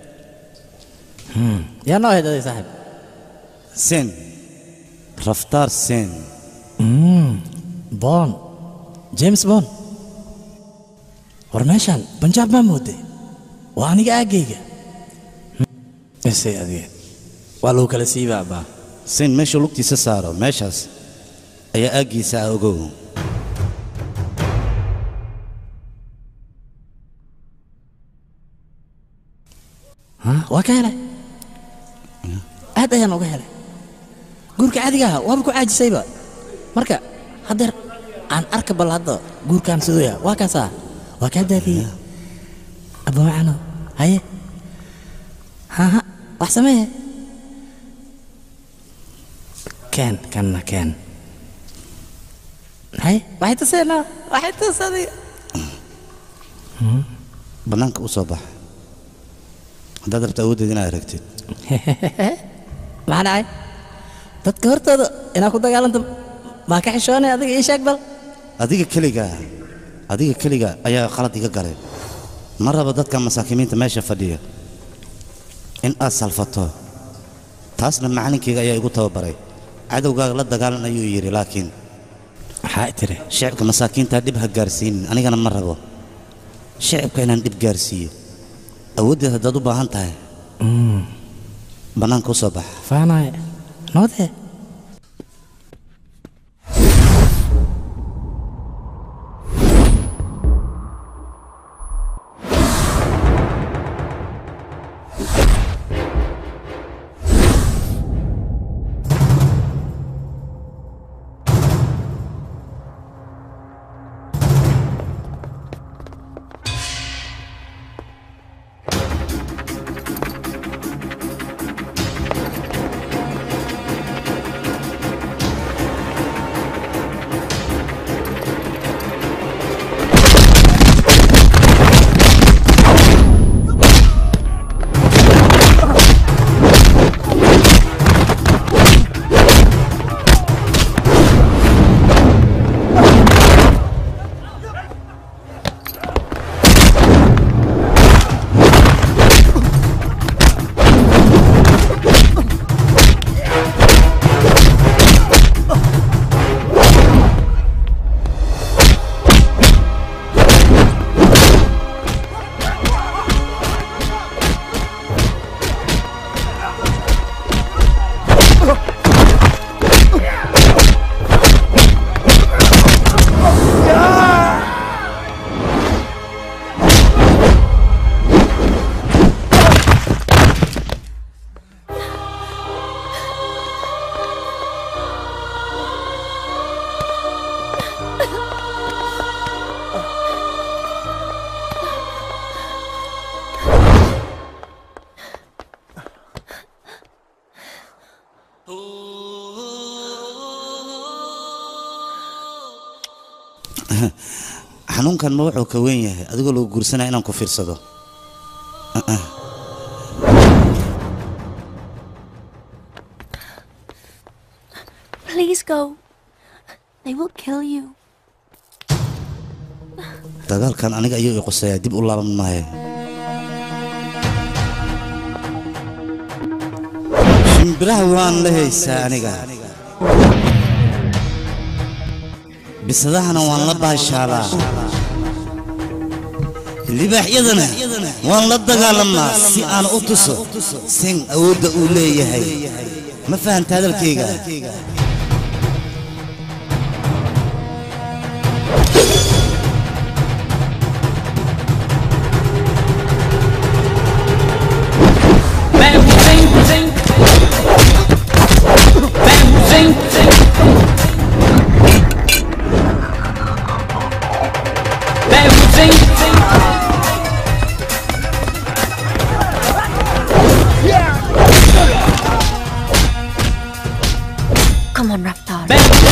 Hmm. Yaa noo heedaday saaxiib. Sen. Raftaar Sen. Hmm. Bond. James Bond. War meeshaan Punjab ma mooday. Waa aniga aagayga. Ese adiga. Waa loo kala siibaa baa. Sen meesha lugtiisa saaro meeshaas ayaa aagiisa ogow. Ha, waa ka helay. Aad ayaan uga helay. Guurka caadiga ah waaba ku caajisayba. Marka hadeer aan arka bal hadda guurkan sidoo yahay. Waa kaasa. Waa ka daadiyay. Abo macano. Haye. Ha ha, wax samee. Ken, kanna ken. Haye, waxay taseena, waxay tasaday. Hmm. Banaanka u soo bax. Haddaad rabto awooddeed inaad aragtid. Maxaa dhacay? Dadka hortooda inaad ku dagaalanto maa ka xishoonay adiga ii sheeg bal. Adiga keliga adiga keliga ayaa qalad iga galay. Ma rabo dadka masaakiinta meesha fadhiya in aad salfato. Taasna macallinkayga ayaa igu tababaray. Cadowgaaga la dagaalan ayuu yiri laakiin maxaa tiri shacabka masaakiinta dib ha gaarsiin anigana ma rabo. Shacabka inaan dib gaarsiiyo. awooddeed haddaad u baahan tahay banaanka u soo bax. Faanay noode. xanuunkan ma wuxuu ka weyn yahay adigoo lagu guursanaa inaan ku fiirsado. Please go. They will kill you. dagaalkan aniga ayuu i quseeyaa dib u laaban maayo. shimbiraha waan la haysaa aniga. bisadahana waan la baashaalaa libaaxyadana waan la dagaalamnaa si aan u tuso sin awoodda uu leeyahay ma fahanta hadalkayga Come on, Raptor.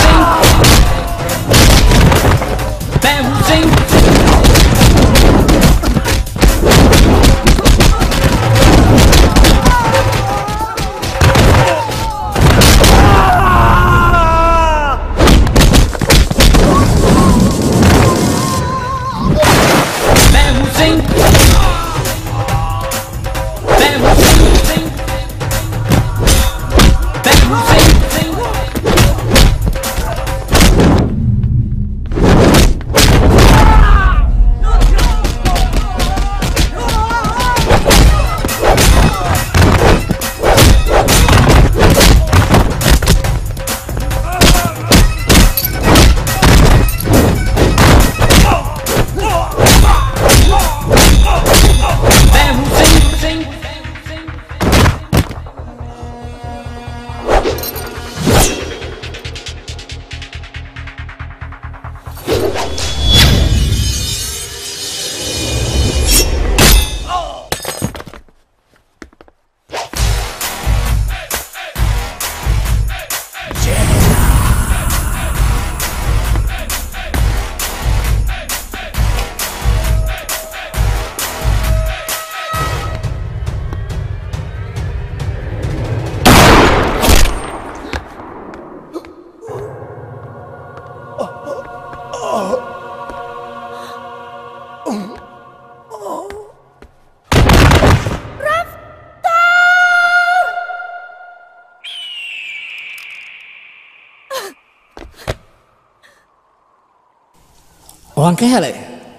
waan ka helay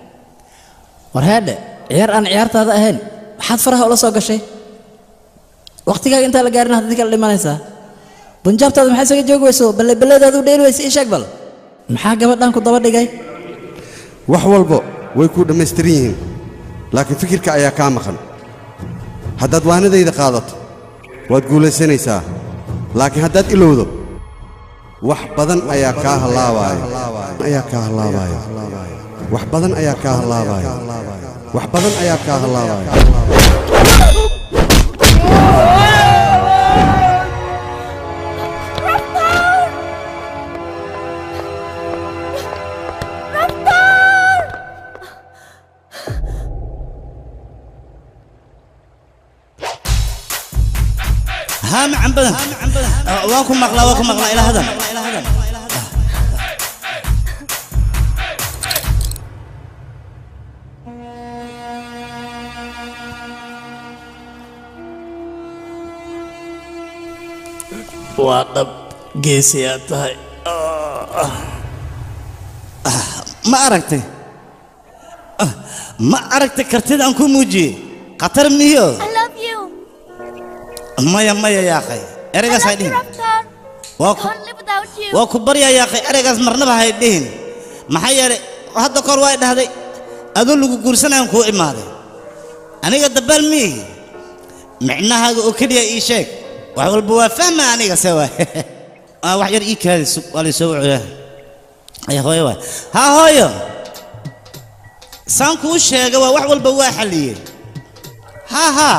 war haadhe ciyaar aan ciyaartaada ahayn maxaad faraha ula soo gashay waqtigaaga intaa la gaarin hadda kala dhimanaysaa bunjaabtaada maxay isaga joogi weyso balle balleedaadu u dheeli weysa ii sheeg bal maxaa gabadhan ku daba dhigay wax walba way ku dhammaystiran yihiin laakiin fikirka ayaa kaa maqan haddaad waanadayda qaadato waad guulaysanaysaa laakiin haddaad ilowdo wax badan ayaa kaa halaabaya ayaa kaa halaabaya wax badan ayaa kaa halaabaya wax badan ayaa kaa halaabaya ها معن بدن واكم مقلا واكم مقلا إلى هذا وادب جيسيات هاي ما أركتي ما أركتي كرتيد أنكم موجي قطر ميو I love you. مايا مايا يا أخي أرجع سايدين واكو واكو بريا يا أخي أرجع مرنا بهايدين ما حير هذا كار وايد هذا أدول لو كورسنا ينكو إمادة أنا قد بالمي معناها أكيد يا إيشك وأقول بوافهم أنا قسوا آه وحجر إيك هذا سب ولا سوى يا خوي ها هاي سانكو شيء جوا وحول بواحلي ها ها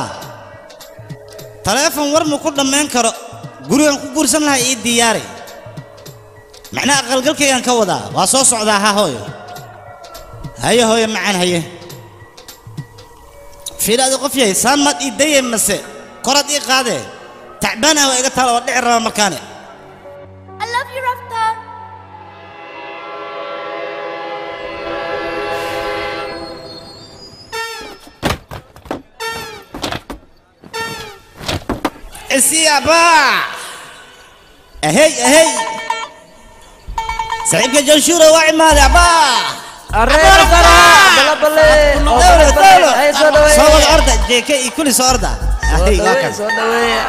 تلفون ورم كل ما ينكر قولوا أنكو كورسنا لها إيد دياري معناه أقل قل كي أنكو ذا وصوص ذا ها هاي هاي هاي معنا هاي في هذا قفيه سان ما تيدي مسه قرط إيقاده تعبانة وإيقاتها ودع الرا مكانه I love you, Raftar. السيابا أهي أهي صاحبك جنشورة واعي مالي عبا الرئيس ترى بلا بلا دولة دولة هاي صدوية صوت الأرض جي كي كل صوت أرض صدوية صدوية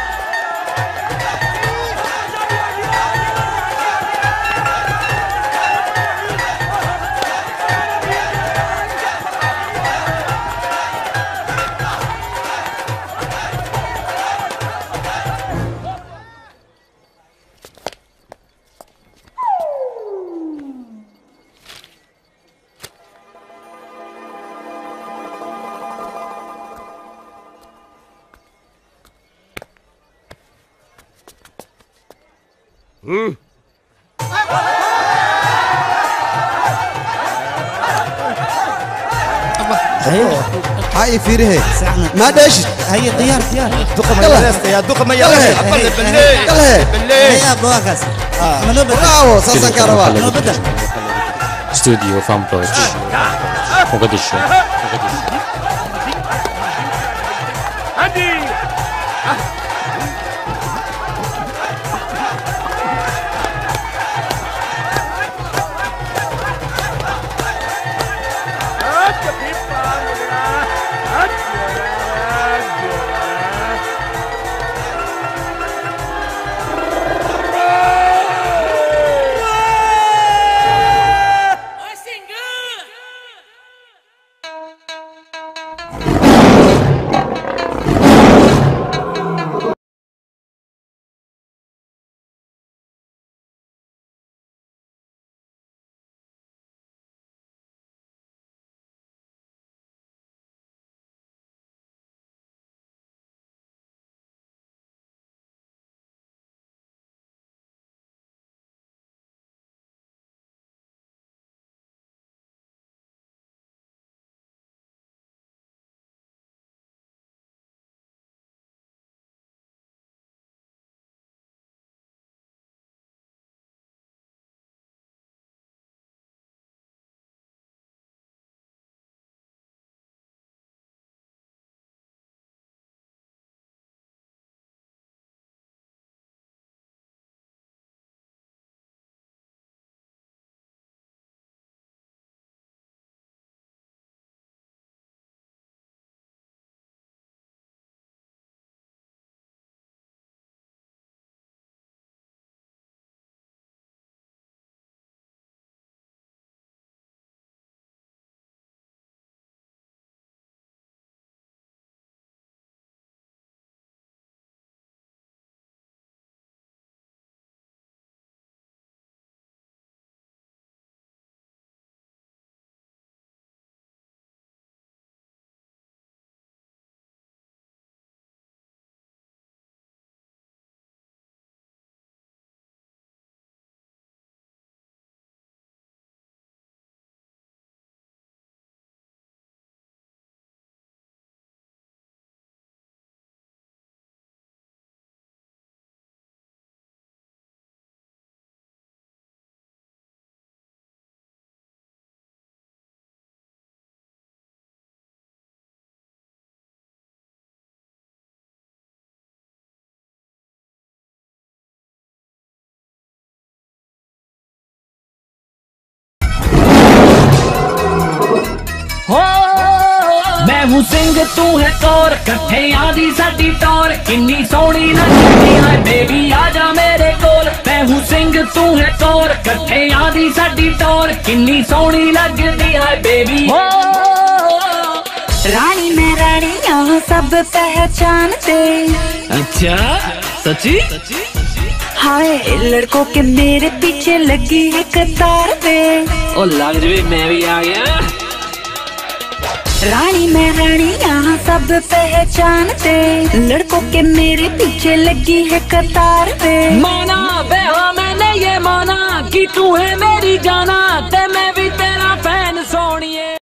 Hmm? هاي فيره ما داش هي طيار طيار دقم يا يا دقم يا بالله بالله بالله يا بواكس منو بدأ برافو ساسا كهرباء منو بدأ Studio Fanpage Mogadishu मैं हूँ सिंह तू है कौर कट्ठे आदि साडी टौर किन्नी सोहनी लगदी है बेबी आजा मेरे कोल मैं हूँ सिंह तू है कौर कट्ठे आदि साडी टौर किन्नी सोहनी लगदी है बेबी रानी मैं रानी यहाँ सब पहचानते अच्छा सच्ची हाय लड़कों के मेरे पीछे लगी है कतार पे ओ लग जवे मैं भी आ गया रानी मैं रानी यहाँ सब पहचानते लड़कों के मेरे पीछे लगी है कतार पे माना बेहा मैंने ये माना कि तू है मेरी जाना ते मैं भी तेरा